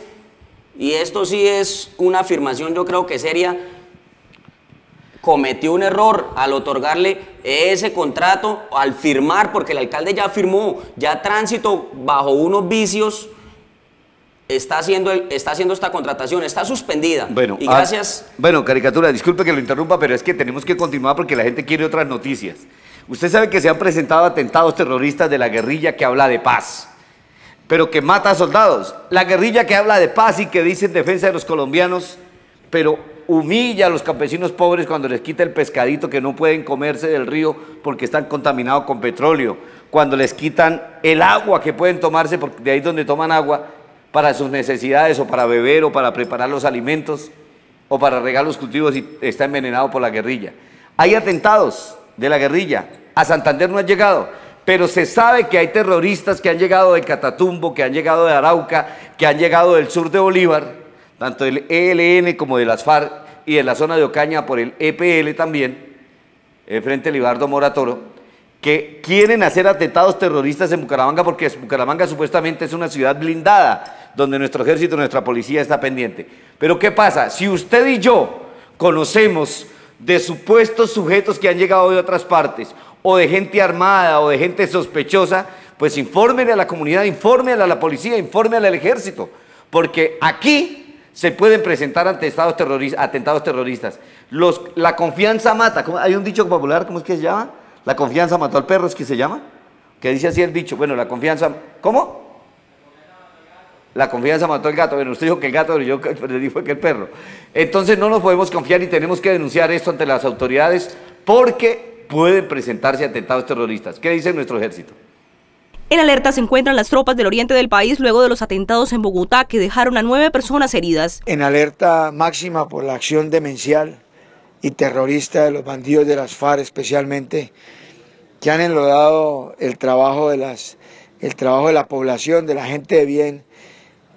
Y esto sí es una afirmación, yo creo que seria. Cometió un error al otorgarle ese contrato, al firmar, porque el alcalde ya firmó, ya Tránsito bajo unos vicios está haciendo, el, está haciendo esta contratación, está suspendida. Bueno, y gracias. Ah, bueno, caricatura, disculpe que lo interrumpa, pero es que tenemos que continuar porque la gente quiere otras noticias. Usted sabe que se han presentado atentados terroristas de la guerrilla que habla de paz, pero que mata a soldados. La guerrilla que habla de paz y que dice en defensa de los colombianos, pero humilla a los campesinos pobres cuando les quita el pescadito que no pueden comerse del río porque están contaminados con petróleo, cuando les quitan el agua que pueden tomarse, porque de ahí es donde toman agua, para sus necesidades o para beber o para preparar los alimentos o para regar los cultivos y está envenenado por la guerrilla. Hay atentados de la guerrilla, a Santander no han llegado, pero se sabe que hay terroristas que han llegado de Catatumbo, que han llegado de Arauca, que han llegado del sur de Bolívar, tanto del E L N como de las FARC y de la zona de Ocaña por el E P L también, el Frente Libardo Mora Toro, que quieren hacer atentados terroristas en Bucaramanga porque Bucaramanga supuestamente es una ciudad blindada, donde nuestro ejército, nuestra policía está pendiente. Pero ¿qué pasa? Si usted y yo conocemos de supuestos sujetos que han llegado de otras partes, o de gente armada, o de gente sospechosa, pues infórmenle a la comunidad, infórmenle a la policía, infórmenle al ejército, porque aquí se pueden presentar atentados terroristas. Atentados terroristas. Los, la confianza mata. ¿Cómo? Hay un dicho popular, ¿cómo es que se llama? La confianza mató al perro, ¿es que se llama? Que dice así el dicho. Bueno, la confianza... ¿Cómo? La confianza mató al gato. Bueno, usted dijo que el gato, pero yo le dijo que el perro. Entonces no nos podemos confiar y tenemos que denunciar esto ante las autoridades porque pueden presentarse atentados terroristas. ¿Qué dice nuestro ejército? En alerta se encuentran las tropas del oriente del país luego de los atentados en Bogotá que dejaron a nueve personas heridas. En alerta máxima por la acción demencial y terrorista de los bandidos de las FARC especialmente, que han enlodado el trabajo de, las, el trabajo de la población, de la gente de bien,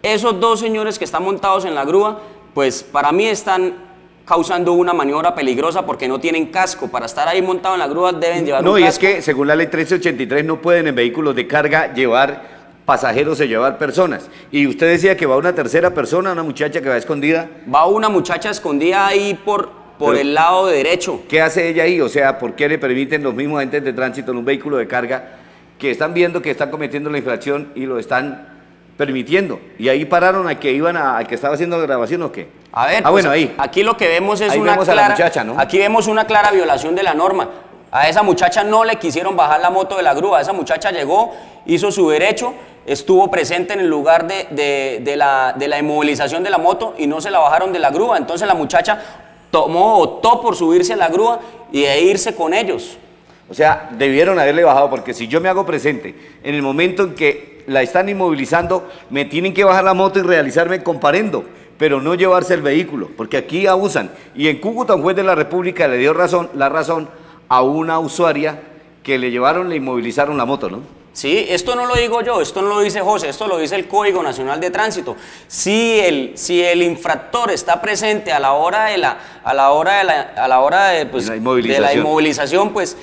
Esos dos señores que están montados en la grúa, pues para mí están causando una maniobra peligrosa porque no tienen casco. Para estar ahí montado en la grúa deben llevar no, un casco. No, y es que según la ley trece ochenta y tres no pueden en vehículos de carga llevar pasajeros o llevar personas. Y usted decía que va una tercera persona, una muchacha que va escondida. Va una muchacha escondida ahí por, por el lado derecho. ¿Qué hace ella ahí? O sea, ¿por qué le permiten los mismos agentes de tránsito en un vehículo de carga que están viendo que están cometiendo la infracción y lo están permitiendo? ¿Y ahí pararon al que iban a, al que estaba haciendo la grabación o qué? A ver, ah, pues, bueno, ahí. Aquí lo que vemos es ahí una vemos clara, a la muchacha, ¿no? Aquí vemos una clara violación de la norma. A esa muchacha no le quisieron bajar la moto de la grúa. Esa muchacha llegó, hizo su derecho, estuvo presente en el lugar de, de, de, la, de la inmovilización de la moto y no se la bajaron de la grúa. Entonces la muchacha tomó, optó por subirse a la grúa y e irse con ellos. O sea, debieron haberle bajado, porque si yo me hago presente en el momento en que la están inmovilizando, me tienen que bajar la moto y realizarme comparendo, pero no llevarse el vehículo, porque aquí abusan. Y en Cúcuta un juez de la República le dio razón, la razón a una usuaria que le llevaron, le inmovilizaron la moto, ¿no? Sí, esto no lo digo yo, esto no lo dice José, esto lo dice el Código Nacional de Tránsito. Si el, si el infractor está presente a la hora de la, a la hora de la, a la hora de, pues, la inmovilización. de la inmovilización, pues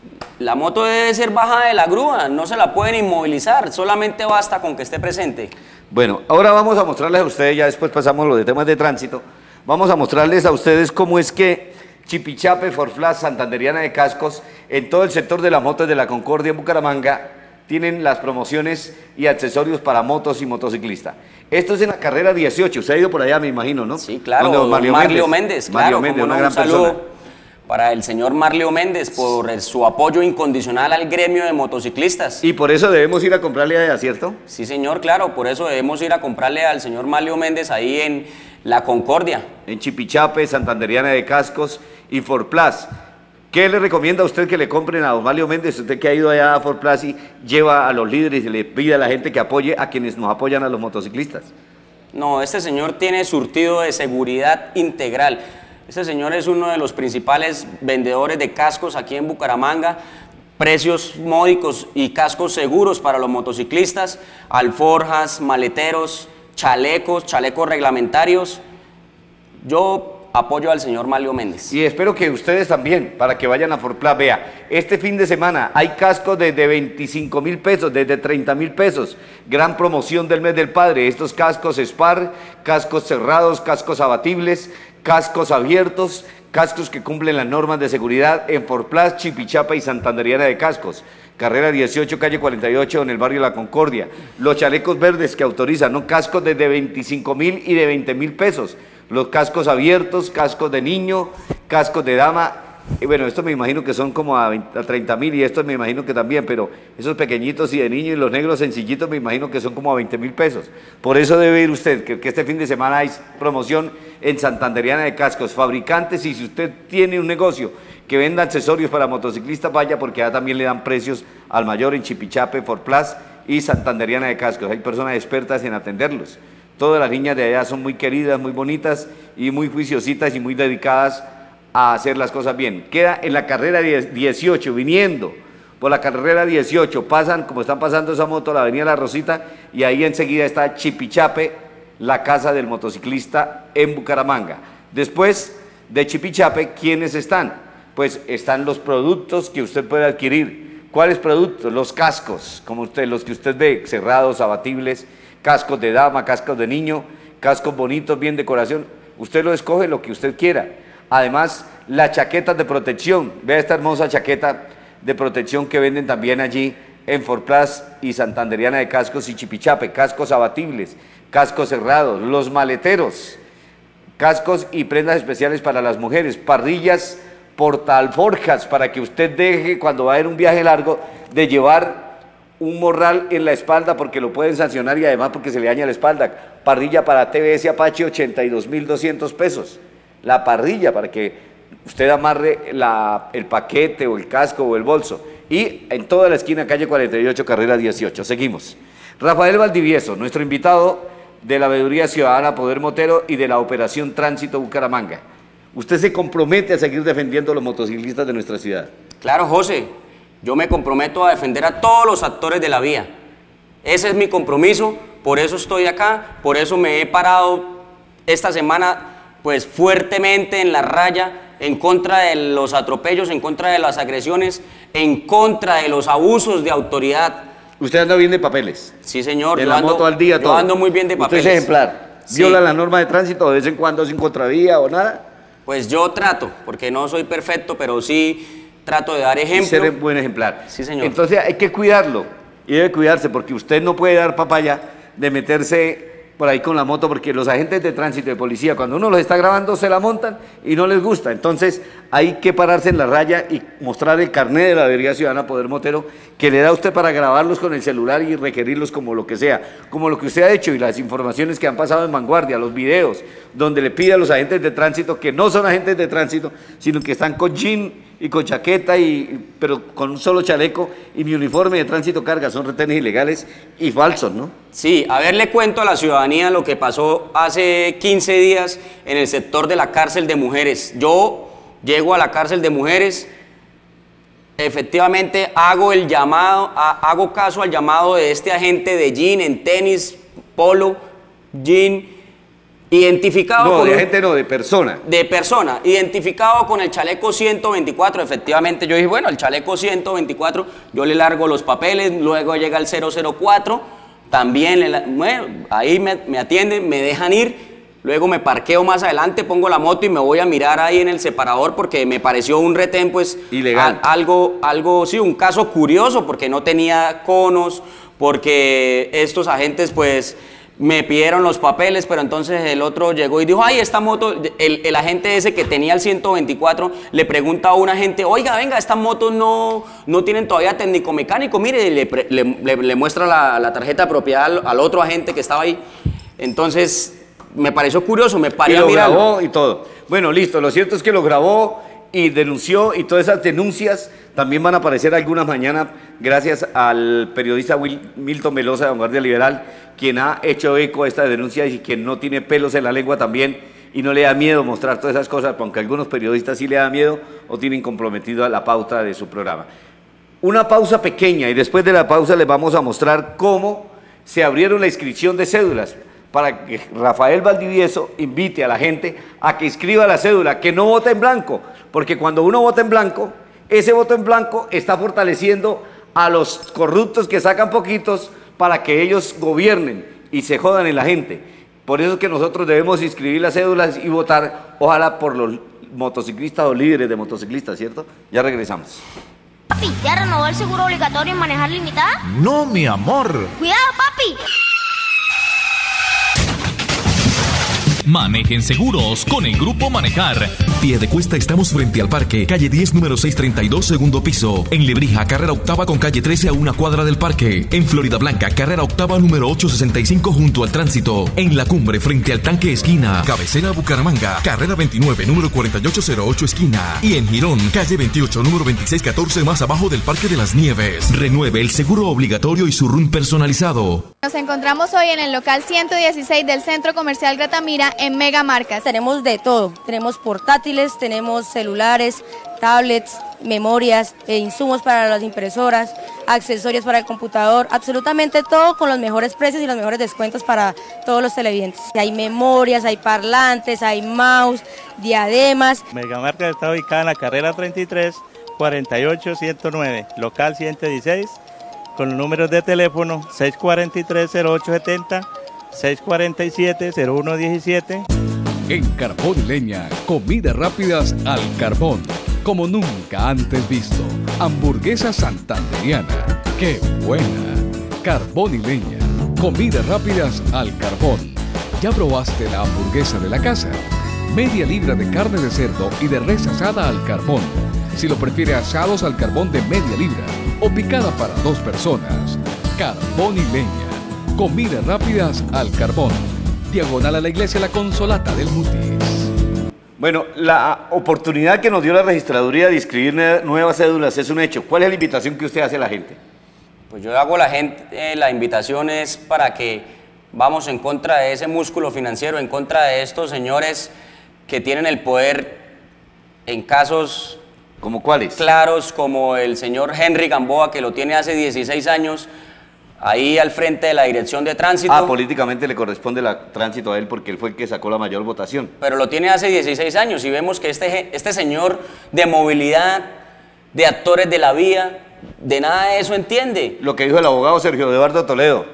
la moto debe ser bajada de la grúa, no se la pueden inmovilizar, solamente basta con que esté presente. Bueno, ahora vamos a mostrarles a ustedes, ya después pasamos los de temas de tránsito, vamos a mostrarles a ustedes cómo es que Chipichape, Forflas, Santanderiana de Cascos, en todo el sector de las motos de la Concordia en Bucaramanga, tienen las promociones y accesorios para motos y motociclistas. Esto es en la carrera dieciocho, usted ha ido por allá, me imagino, ¿no? Sí, claro, don Marlio, Marlio Méndez, Marlio claro, Méndez, no, una un gran saludo persona. Para el señor Marlio Méndez por el, su apoyo incondicional al gremio de motociclistas. Y por eso debemos ir a comprarle allá, ¿cierto? Sí, señor, claro, por eso debemos ir a comprarle al señor Marlio Méndez ahí en La Concordia. En Chipichape, Santanderiana de Cascos y Forplas. ¿Qué le recomienda a usted que le compren a don Marlio Méndez? Usted que ha ido allá a Forplas y lleva a los líderes y le pide a la gente que apoye a quienes nos apoyan a los motociclistas. No, este señor tiene surtido de seguridad integral. Este señor es uno de los principales vendedores de cascos aquí en Bucaramanga, precios módicos y cascos seguros para los motociclistas, alforjas, maleteros, chalecos, chalecos reglamentarios. Yo apoyo al señor Marlio Méndez. Y espero que ustedes también, para que vayan a Forplas, vea, este fin de semana hay cascos desde veinticinco mil pesos, desde treinta mil pesos, gran promoción del mes del padre, estos cascos Spar, cascos cerrados, cascos abatibles, cascos abiertos, cascos que cumplen las normas de seguridad en Forplas, Chipichapa y Santanderiana de Cascos. Carrera dieciocho, calle cuarenta y ocho, en el barrio La Concordia. Los chalecos verdes que autorizan, ¿no? Cascos desde veinticinco mil y de veinte mil pesos. Los cascos abiertos, cascos de niño, cascos de dama. Y bueno, estos me imagino que son como a, a treinta mil y estos me imagino que también, pero esos pequeñitos y de niño y los negros sencillitos me imagino que son como a veinte mil pesos. Por eso debe ir usted, que, que este fin de semana hay promoción en Santanderiana de Cascos. Fabricantes, y si usted tiene un negocio que venda accesorios para motociclistas, vaya, porque allá también le dan precios al mayor en Chipichape, Forplas y Santanderiana de Cascos. Hay personas expertas en atenderlos. Todas las niñas de allá son muy queridas, muy bonitas y muy juiciositas y muy dedicadas a hacer las cosas bien. Queda en la carrera dieciocho, viniendo por la carrera dieciocho, pasan, como están pasando esa moto, la avenida La Rosita, y ahí enseguida está Chipichape, la casa del motociclista en Bucaramanga. Después de Chipichape, ¿quiénes están? Pues están los productos que usted puede adquirir. ¿Cuáles productos? Los cascos, como usted, los que usted ve, cerrados, abatibles, cascos de dama, cascos de niño, cascos bonitos, bien decoración. Usted lo escoge lo que usted quiera. Además, las chaquetas de protección. Vea esta hermosa chaqueta de protección que venden también allí en Forplas y Santanderiana de Cascos y Chipichape. Cascos abatibles, cascos cerrados, los maleteros, cascos y prendas especiales para las mujeres, parrillas portaalforjas para que usted deje, cuando va a ir un viaje largo, de llevar un morral en la espalda porque lo pueden sancionar y además porque se le daña la espalda. Parrilla para T V S Apache, ochenta y dos mil doscientos pesos. La parrilla para que usted amarre la, el paquete o el casco o el bolso. Y en toda la esquina, calle cuarenta y ocho, carrera dieciocho. Seguimos. Rafael Valdivieso, nuestro invitado de la Veeduría Ciudadana Poder Motero y de la Operación Tránsito Bucaramanga. ¿Usted se compromete a seguir defendiendo a los motociclistas de nuestra ciudad? Claro, José. Yo me comprometo a defender a todos los actores de la vía. Ese es mi compromiso por eso estoy acá, por eso me he parado esta semana pues fuertemente en la raya, en contra de los atropellos, en contra de las agresiones, en contra de los abusos de autoridad. ¿Usted anda bien de papeles? Sí, señor. De yo la ando, moto al día, yo todo. ando muy bien de papeles. ¿Usted es ejemplar? Sí. ¿Viola la norma de tránsito de vez en cuando sin contravía o nada? Pues yo trato, porque no soy perfecto, pero sí trato de dar ejemplo. Ser buen ejemplar. Sí, señor. Entonces hay que cuidarlo y debe cuidarse porque usted no puede dar papaya de meterse por ahí con la moto, porque los agentes de tránsito de policía, cuando uno los está grabando, se la montan y no les gusta. Entonces hay que pararse en la raya y mostrar el carnet de la Brigada Ciudadana Poder Motero que le da a usted para grabarlos con el celular y requerirlos como lo que sea, como lo que usted ha hecho y las informaciones que han pasado en Vanguardia, los videos, donde le pide a los agentes de tránsito, que no son agentes de tránsito, sino que están con jean y con chaqueta, y, pero con un solo chaleco, y mi uniforme de tránsito carga, son retenes ilegales y falsos, ¿no? Sí, a ver, le cuento a la ciudadanía lo que pasó hace quince días en el sector de la cárcel de mujeres. Yo llego a la cárcel de mujeres, efectivamente hago el llamado, a, hago caso al llamado de este agente de jean, en tenis, polo, jean, identificado No, con de un, gente no, de persona. De persona, identificado con el chaleco ciento veinticuatro, efectivamente yo dije, bueno, el chaleco ciento veinticuatro, yo le largo los papeles, luego llega el cero cero cuatro, también, le, bueno, ahí me, me atienden, me dejan ir. Luego me parqueo más adelante, pongo la moto y me voy a mirar ahí en el separador porque me pareció un retén, pues, ilegal. A, algo, algo, sí, un caso curioso porque no tenía conos, porque estos agentes, pues, me pidieron los papeles, pero entonces el otro llegó y dijo, ay, esta moto, el, el agente ese que tenía el ciento veinticuatro, le pregunta a un agente, oiga, venga, estas motos no, no tienen todavía técnico mecánico, mire, le, le, le, le muestra la, la tarjeta de propiedad al, al otro agente que estaba ahí. Entonces me pareció curioso, me paré y a lo mirarlo. grabó y todo. Bueno, listo, lo cierto es que lo grabó y denunció, y todas esas denuncias también van a aparecer algunas mañana gracias al periodista Will, Milton Velosa de Vanguardia Liberal, quien ha hecho eco a esta denuncia y quien no tiene pelos en la lengua también y no le da miedo mostrar todas esas cosas, aunque a algunos periodistas sí le da miedo o tienen comprometido a la pauta de su programa. Una pausa pequeña y después de la pausa les vamos a mostrar cómo se abrieron la inscripción de cédulas, para que Rafael Valdivieso invite a la gente a que inscriba la cédula, que no vote en blanco, porque cuando uno vota en blanco, ese voto en blanco está fortaleciendo a los corruptos que sacan poquitos para que ellos gobiernen y se jodan en la gente. Por eso es que nosotros debemos inscribir las cédulas y votar, ojalá por los motociclistas o líderes de motociclistas, ¿cierto? Ya regresamos. Papi, ¿ya renovó el seguro obligatorio en manejar limitada? No, mi amor. ¡Cuidado, papi! Manejen seguros con el Grupo Manejar. Piedecuesta, estamos frente al parque, calle diez, número seiscientos treinta y dos, segundo piso. En Lebrija, carrera octava con calle trece a una cuadra del parque. En Florida Blanca, carrera octava número ochocientos sesenta y cinco junto al tránsito. En La Cumbre, frente al tanque esquina. Cabecera Bucaramanga, carrera veintinueve, número cuarenta y ocho cero ocho esquina. Y en Girón, calle veintiocho, número veintiséis catorce más abajo del Parque de las Nieves. Renueve el seguro obligatorio y su R U N personalizado. Nos encontramos hoy en el local ciento dieciséis del Centro Comercial Gratamira en Mega Marcas. Tenemos de todo, tenemos portátiles, tenemos celulares, tablets, memorias, e insumos para las impresoras, accesorios para el computador, absolutamente todo con los mejores precios y los mejores descuentos para todos los televidentes. Hay memorias, hay parlantes, hay mouse, diademas. Mega Marcas está ubicada en la carrera treinta y tres, cuarenta y ocho, ciento nueve, local ciento dieciséis, con los números de teléfono seis cuatro tres, cero ocho siete cero, seis cuatro siete, cero uno uno siete. En Carbón y Leña, comidas rápidas al carbón, como nunca antes visto. Hamburguesa santanderiana, ¡qué buena! Carbón y Leña, comidas rápidas al carbón. ¿Ya probaste la hamburguesa de la casa? Media libra de carne de cerdo y de res asada al carbón. Si lo prefiere, asados al carbón de media libra o picada para dos personas. Carbón y Leña, comidas rápidas al carbón. Diagonal a la iglesia La Consolata del Mutis. Bueno, la oportunidad que nos dio la registraduría de inscribir nuevas cédulas es un hecho. ¿Cuál es la invitación que usted hace a la gente? Pues yo hago a la gente, eh, la invitación es para que vamos en contra de ese músculo financiero, en contra de estos señores que tienen el poder en casos... ¿Como cuáles? Claros, como el señor Henry Gamboa, que lo tiene hace dieciséis años, ahí al frente de la Dirección de Tránsito. Ah, políticamente le corresponde el tránsito a él porque él fue el que sacó la mayor votación. Pero lo tiene hace dieciséis años y vemos que este, este señor de movilidad, de actores de la vía, de nada de eso entiende. Lo que dijo el abogado Sergio Eduardo Toledo,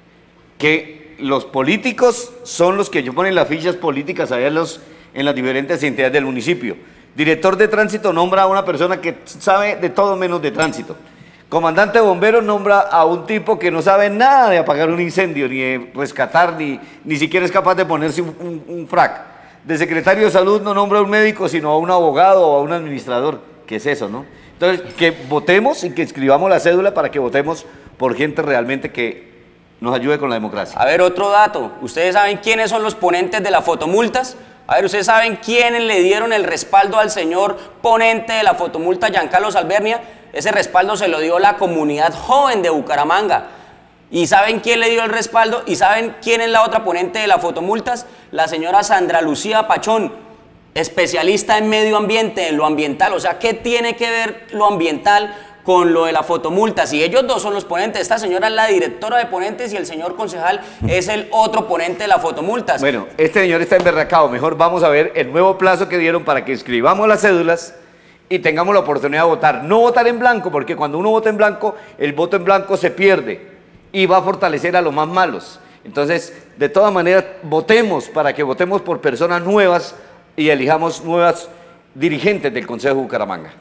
que los políticos son los que ponen las fichas políticas allá en, los, en las diferentes entidades del municipio. Director de tránsito nombra a una persona que sabe de todo menos de tránsito. Comandante de bomberos nombra a un tipo que no sabe nada de apagar un incendio, ni de rescatar, ni, ni siquiera es capaz de ponerse un, un, un frac. De secretario de salud no nombra a un médico, sino a un abogado o a un administrador. ¿Qué es eso, no? Entonces, que votemos y que escribamos la cédula para que votemos por gente realmente que nos ayude con la democracia. A ver, otro dato. ¿Ustedes saben quiénes son los ponentes de las fotomultas? A ver, ¿ustedes saben quiénes le dieron el respaldo al señor ponente de la fotomulta, Giancarlo Albernia? Ese respaldo se lo dio la comunidad joven de Bucaramanga. ¿Y saben quién le dio el respaldo? ¿Y saben quién es la otra ponente de las fotomultas? La señora Sandra Lucía Pachón, especialista en medio ambiente, en lo ambiental. O sea, ¿qué tiene que ver lo ambiental con lo de la fotomulta? Si ellos dos son los ponentes, esta señora es la directora de ponentes y el señor concejal es el otro ponente de las fotomultas. Bueno, este señor está emberracado. Mejor vamos a ver el nuevo plazo que dieron para que escribamos las cédulas y tengamos la oportunidad de votar. No votar en blanco, porque cuando uno vota en blanco, el voto en blanco se pierde y va a fortalecer a los más malos. Entonces, de todas maneras, votemos para que votemos por personas nuevas y elijamos nuevas dirigentes del Consejo de Bucaramanga.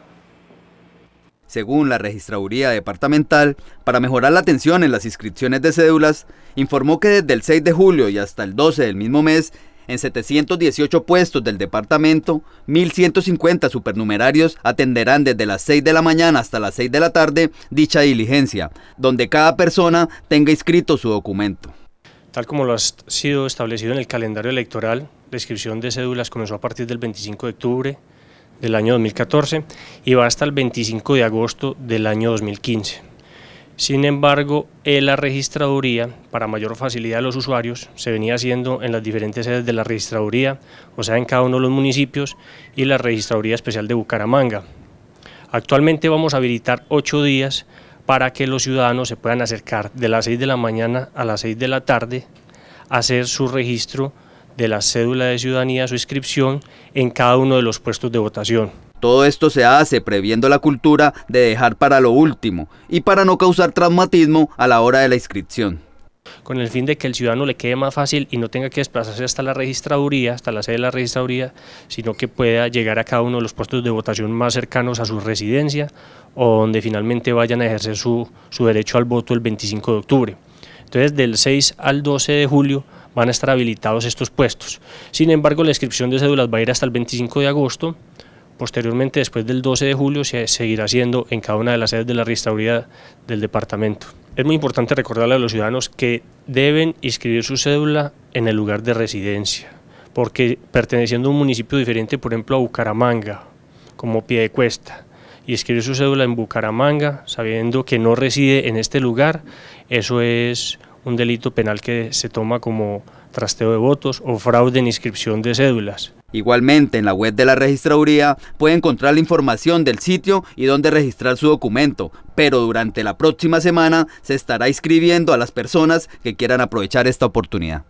Según la Registraduría Departamental, para mejorar la atención en las inscripciones de cédulas, informó que desde el seis de julio y hasta el doce del mismo mes, en setecientos dieciocho puestos del departamento, mil ciento cincuenta supernumerarios atenderán desde las seis de la mañana hasta las seis de la tarde dicha diligencia, donde cada persona tenga inscrito su documento. Tal como lo ha sido establecido en el calendario electoral, la inscripción de cédulas comenzó a partir del veinticinco de octubre del año dos mil catorce y va hasta el veinticinco de agosto del año dos mil quince. Sin embargo, en la registraduría, para mayor facilidad de los usuarios, se venía haciendo en las diferentes sedes de la registraduría, o sea, en cada uno de los municipios, y la registraduría especial de Bucaramanga. Actualmente vamos a habilitar ocho días para que los ciudadanos se puedan acercar de las seis de la mañana a las seis de la tarde a hacer su registro de la cédula de ciudadanía, su inscripción en cada uno de los puestos de votación. Todo esto se hace previendo la cultura de dejar para lo último y para no causar traumatismo a la hora de la inscripción. Con el fin de que el ciudadano le quede más fácil y no tenga que desplazarse hasta la registraduría, hasta la sede de la registraduría, sino que pueda llegar a cada uno de los puestos de votación más cercanos a su residencia o donde finalmente vayan a ejercer su, su derecho al voto el veinticinco de octubre. Entonces, del seis al doce de julio van a estar habilitados estos puestos. Sin embargo, la inscripción de cédulas va a ir hasta el veinticinco de agosto. Posteriormente, después del doce de julio, se seguirá haciendo en cada una de las sedes de la registraduría del departamento. Es muy importante recordarle a los ciudadanos que deben inscribir su cédula en el lugar de residencia, porque perteneciendo a un municipio diferente, por ejemplo a Bucaramanga, como Piedecuesta, y escribir su cédula en Bucaramanga, sabiendo que no reside en este lugar, eso es un delito penal que se toma como trasteo de votos o fraude en inscripción de cédulas. Igualmente, en la web de la registraduría puede encontrar la información del sitio y dónde registrar su documento, pero durante la próxima semana se estará inscribiendo a las personas que quieran aprovechar esta oportunidad.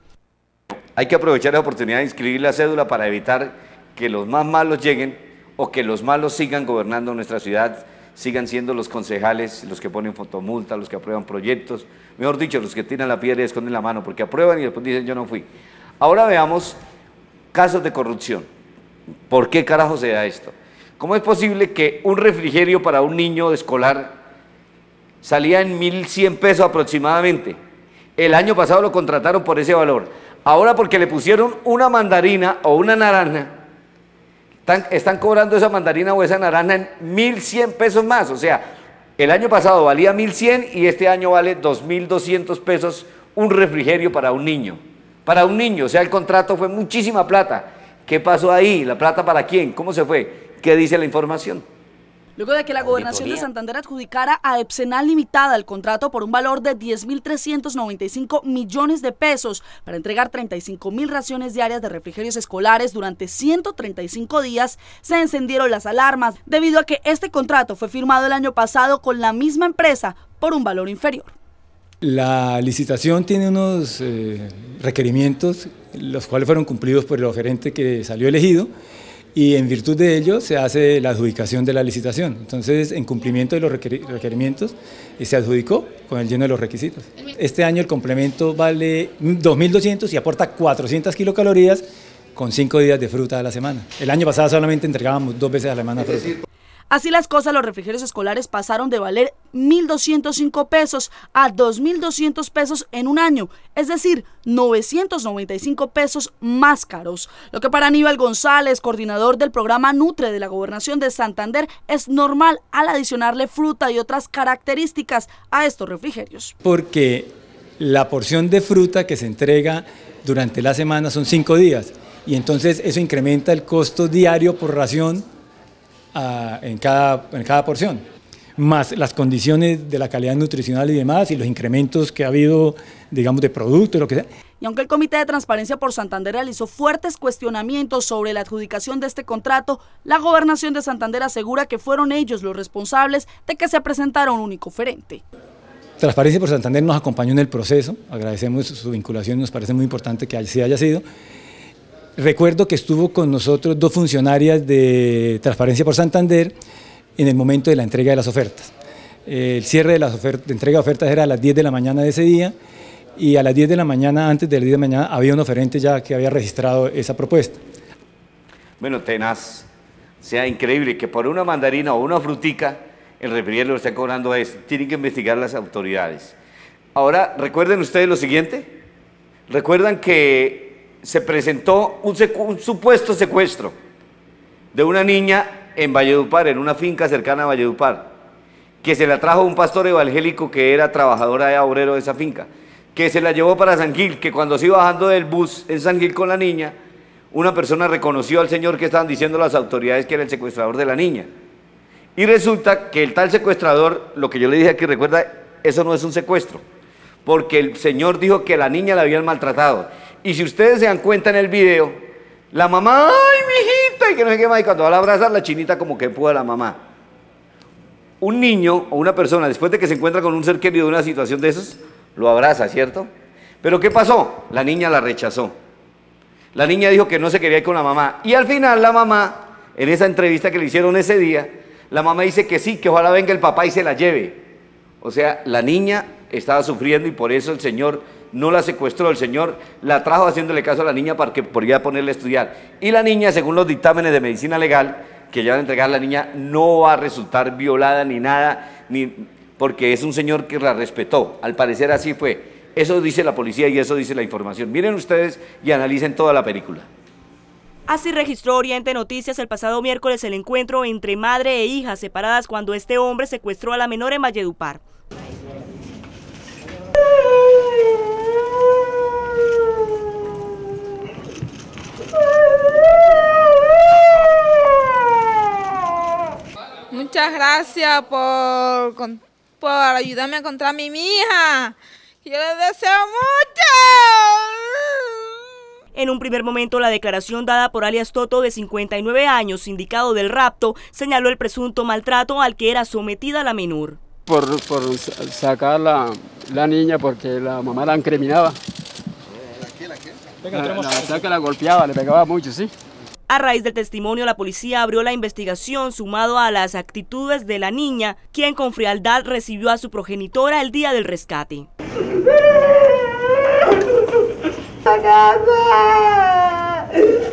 Hay que aprovechar la oportunidad de inscribir la cédula para evitar que los más malos lleguen o que los malos sigan gobernando nuestra ciudad, sigan siendo los concejales, los que ponen fotomultas, los que aprueban proyectos, mejor dicho, los que tiran la piedra y esconden la mano, porque aprueban y después dicen yo no fui. Ahora veamos casos de corrupción. ¿Por qué carajo se da esto? ¿Cómo es posible que un refrigerio para un niño escolar salía en mil cien pesos aproximadamente? El año pasado lo contrataron por ese valor. Ahora porque le pusieron una mandarina o una naranja, están, están cobrando esa mandarina o esa naranja en mil cien pesos más. O sea, el año pasado valía mil cien y este año vale dos mil doscientos pesos un refrigerio para un niño. Para un niño, o sea, el contrato fue muchísima plata. ¿Qué pasó ahí? ¿La plata para quién? ¿Cómo se fue? ¿Qué dice la información? Luego de que la Gobernación de Santander adjudicara a Epsenal Limitada el contrato por un valor de diez mil trescientos noventa y cinco millones de pesos para entregar treinta y cinco mil raciones diarias de refrigerios escolares durante ciento treinta y cinco días, se encendieron las alarmas debido a que este contrato fue firmado el año pasado con la misma empresa por un valor inferior. La licitación tiene unos eh, requerimientos, los cuales fueron cumplidos por el oferente que salió elegido, y en virtud de ello se hace la adjudicación de la licitación. Entonces, en cumplimiento de los requerimientos, se adjudicó con el lleno de los requisitos. Este año el complemento vale dos mil doscientos y aporta cuatrocientas kilocalorías con cinco días de fruta a la semana. El año pasado solamente entregábamos dos veces a la semana fruta. Así las cosas, los refrigerios escolares pasaron de valer mil doscientos cinco pesos a dos mil doscientos pesos en un año, es decir, novecientos noventa y cinco pesos más caros. Lo que para Aníbal González, coordinador del programa Nutre de la Gobernación de Santander, es normal al adicionarle fruta y otras características a estos refrigerios. Porque la porción de fruta que se entrega durante la semana son cinco días y entonces eso incrementa el costo diario por ración A, en, cada, en cada porción, más las condiciones de la calidad nutricional y demás, y los incrementos que ha habido, digamos, de producto y lo que sea. Y aunque el Comité de Transparencia por Santander realizó fuertes cuestionamientos sobre la adjudicación de este contrato, la Gobernación de Santander asegura que fueron ellos los responsables de que se presentara un único oferente. Transparencia por Santander nos acompañó en el proceso, agradecemos su vinculación, nos parece muy importante que así haya sido. Recuerdo que estuvo con nosotros dos funcionarias de Transparencia por Santander en el momento de la entrega de las ofertas. El cierre de la oferta, entrega de ofertas era a las diez de la mañana de ese día y a las diez de la mañana, antes de las diez de la mañana, había un oferente ya que había registrado esa propuesta. Bueno, tenaz, sea increíble que por una mandarina o una frutica el refrigerio lo está cobrando eso. Tienen que investigar las autoridades. Ahora, recuerden ustedes lo siguiente, recuerdan que se presentó un, un supuesto secuestro de una niña en Valledupar, en una finca cercana a Valledupar, que se la trajo un pastor evangélico que era trabajadora de obrero de esa finca, que se la llevó para San Gil, que cuando se iba bajando del bus en San Gil con la niña, una persona reconoció al señor que estaban diciendo las autoridades que era el secuestrador de la niña. Y resulta que el tal secuestrador, lo que yo le dije aquí, recuerda, eso no es un secuestro, porque el señor dijo que la niña la habían maltratado. Y si ustedes se dan cuenta en el video, la mamá, ¡ay, mijita! Y que no sé qué más, y cuando va a abrazar, la chinita como que empuja a la mamá. Un niño o una persona, después de que se encuentra con un ser querido en una situación de esos, lo abraza, ¿cierto? Pero ¿qué pasó? La niña la rechazó. La niña dijo que no se quería ir con la mamá. Y al final la mamá, en esa entrevista que le hicieron ese día, la mamá dice que sí, que ojalá venga el papá y se la lleve. O sea, la niña estaba sufriendo y por eso el señor no la secuestró, el señor la trajo haciéndole caso a la niña para que podría ponerle a estudiar. Y la niña, según los dictámenes de medicina legal que ya van a entregar a la niña, no va a resultar violada ni nada, ni, porque es un señor que la respetó. Al parecer así fue. Eso dice la policía y eso dice la información. Miren ustedes y analicen toda la película. Así registró Oriente Noticias el pasado miércoles el encuentro entre madre e hija separadas cuando este hombre secuestró a la menor en Valledupar. Muchas gracias por, por ayudarme a encontrar a mi hija. Yo le deseo mucho. En un primer momento, la declaración dada por alias Toto, de cincuenta y nueve años, sindicado del rapto, señaló el presunto maltrato al que era sometida la menor. Por, por sacar la, la niña porque la mamá la incriminaba. La, la, la que la golpeaba, le pegaba mucho, sí. A raíz del testimonio, la policía abrió la investigación sumado a las actitudes de la niña, quien con frialdad recibió a su progenitora el día del rescate. ¡La casa!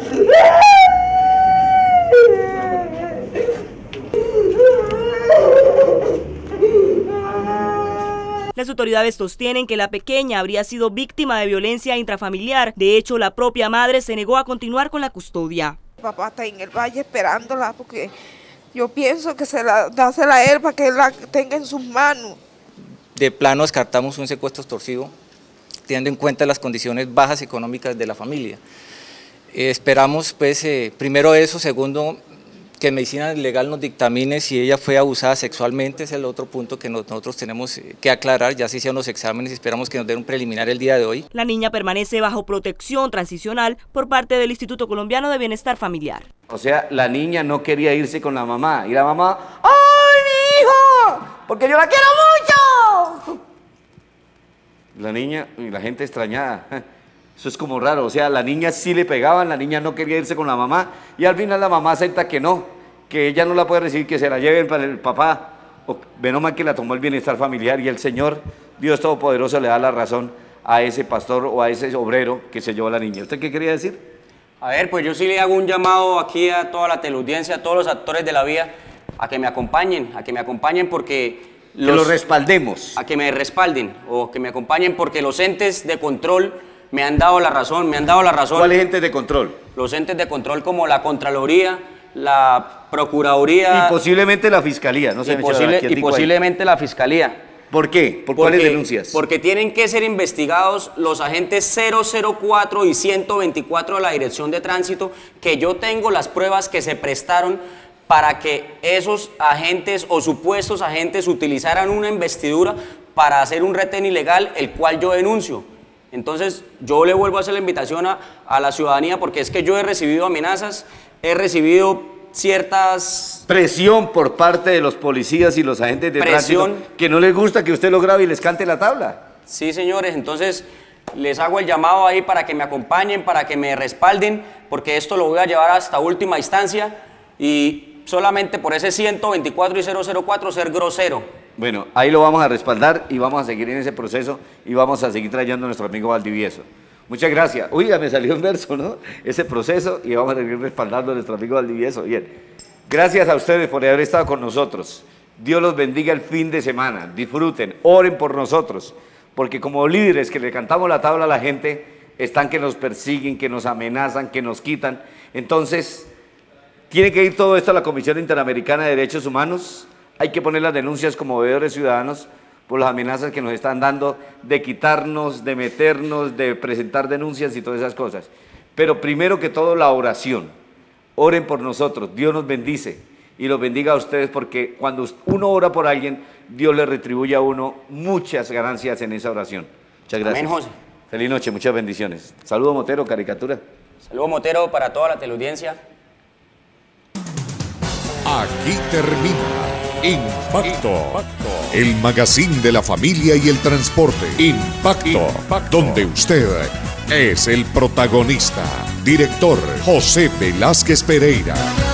Las autoridades sostienen que la pequeña habría sido víctima de violencia intrafamiliar. De hecho, la propia madre se negó a continuar con la custodia. Papá está en el valle esperándola porque yo pienso que se la dásela a él para que él la tenga en sus manos. De plano descartamos un secuestro extorsivo, teniendo en cuenta las condiciones bajas económicas de la familia. Eh, esperamos, pues, eh, primero eso, segundo, que medicina legal nos dictamine si ella fue abusada sexualmente. Es el otro punto que nosotros tenemos que aclarar. Ya se hicieron los exámenes y esperamos que nos den un preliminar el día de hoy. La niña permanece bajo protección transicional por parte del Instituto Colombiano de Bienestar Familiar. O sea, la niña no quería irse con la mamá y la mamá, ¡ay, mi hijo! Porque yo la quiero mucho. La niña y la gente extrañada. Eso es como raro, o sea, la niña sí le pegaban, la niña no quería irse con la mamá y al final la mamá acepta que no, que ella no la puede recibir, que se la lleven para el papá. O, menos mal que la tomó el bienestar familiar y el Señor, Dios Todopoderoso, le da la razón a ese pastor o a ese obrero que se llevó a la niña. ¿Usted qué quería decir? A ver, pues yo sí le hago un llamado aquí a toda la teleaudiencia, a todos los actores de la vía, a que me acompañen, a que me acompañen porque... Los, que los respaldemos. A que me respalden o que me acompañen porque los entes de control me han dado la razón, me han dado la razón. ¿Cuáles entes de control? Los entes de control como la Contraloría, la Procuraduría... Y posiblemente la Fiscalía, no sé. Y, posible, y posiblemente la Fiscalía. ¿Por qué? ¿Por porque, cuáles denuncias? Porque tienen que ser investigados los agentes cero cero cuatro y ciento veinticuatro de la Dirección de Tránsito, que yo tengo las pruebas que se prestaron para que esos agentes o supuestos agentes utilizaran una investidura para hacer un retén ilegal, el cual yo denuncio. Entonces, yo le vuelvo a hacer la invitación a, a la ciudadanía porque es que yo he recibido amenazas, he recibido ciertas... Presión por parte de los policías y los agentes de Presión. tránsito que no les gusta que usted lo grabe y les cante la tabla. Sí, señores, entonces les hago el llamado ahí para que me acompañen, para que me respalden, porque esto lo voy a llevar hasta última instancia y solamente por ese ciento veinticuatro y cero cero cuatro ser grosero. Bueno, ahí lo vamos a respaldar y vamos a seguir en ese proceso y vamos a seguir trayendo a nuestro amigo Valdivieso. Muchas gracias. Uy, ya me salió un verso, ¿no? Ese proceso y vamos a seguir respaldando a nuestro amigo Valdivieso. Bien. Gracias a ustedes por haber estado con nosotros. Dios los bendiga el fin de semana. Disfruten, oren por nosotros, porque como líderes que le cantamos la tabla a la gente, están que nos persiguen, que nos amenazan, que nos quitan. Entonces, tiene que ir todo esto a la Comisión Interamericana de Derechos Humanos. Hay que poner las denuncias como veedores ciudadanos por las amenazas que nos están dando de quitarnos, de meternos, de presentar denuncias y todas esas cosas. Pero primero que todo la oración. Oren por nosotros, Dios nos bendice y los bendiga a ustedes porque cuando uno ora por alguien, Dios le retribuye a uno muchas ganancias en esa oración. Muchas gracias. Amén, José. Feliz noche, muchas bendiciones. Saludo Motero, caricatura. Saludo Motero para toda la teleaudiencia. Aquí termina Impacto, Impacto, el magazine de la familia y el transporte. Impacto, Impacto, donde usted es el protagonista. Director José Velázquez Pereira.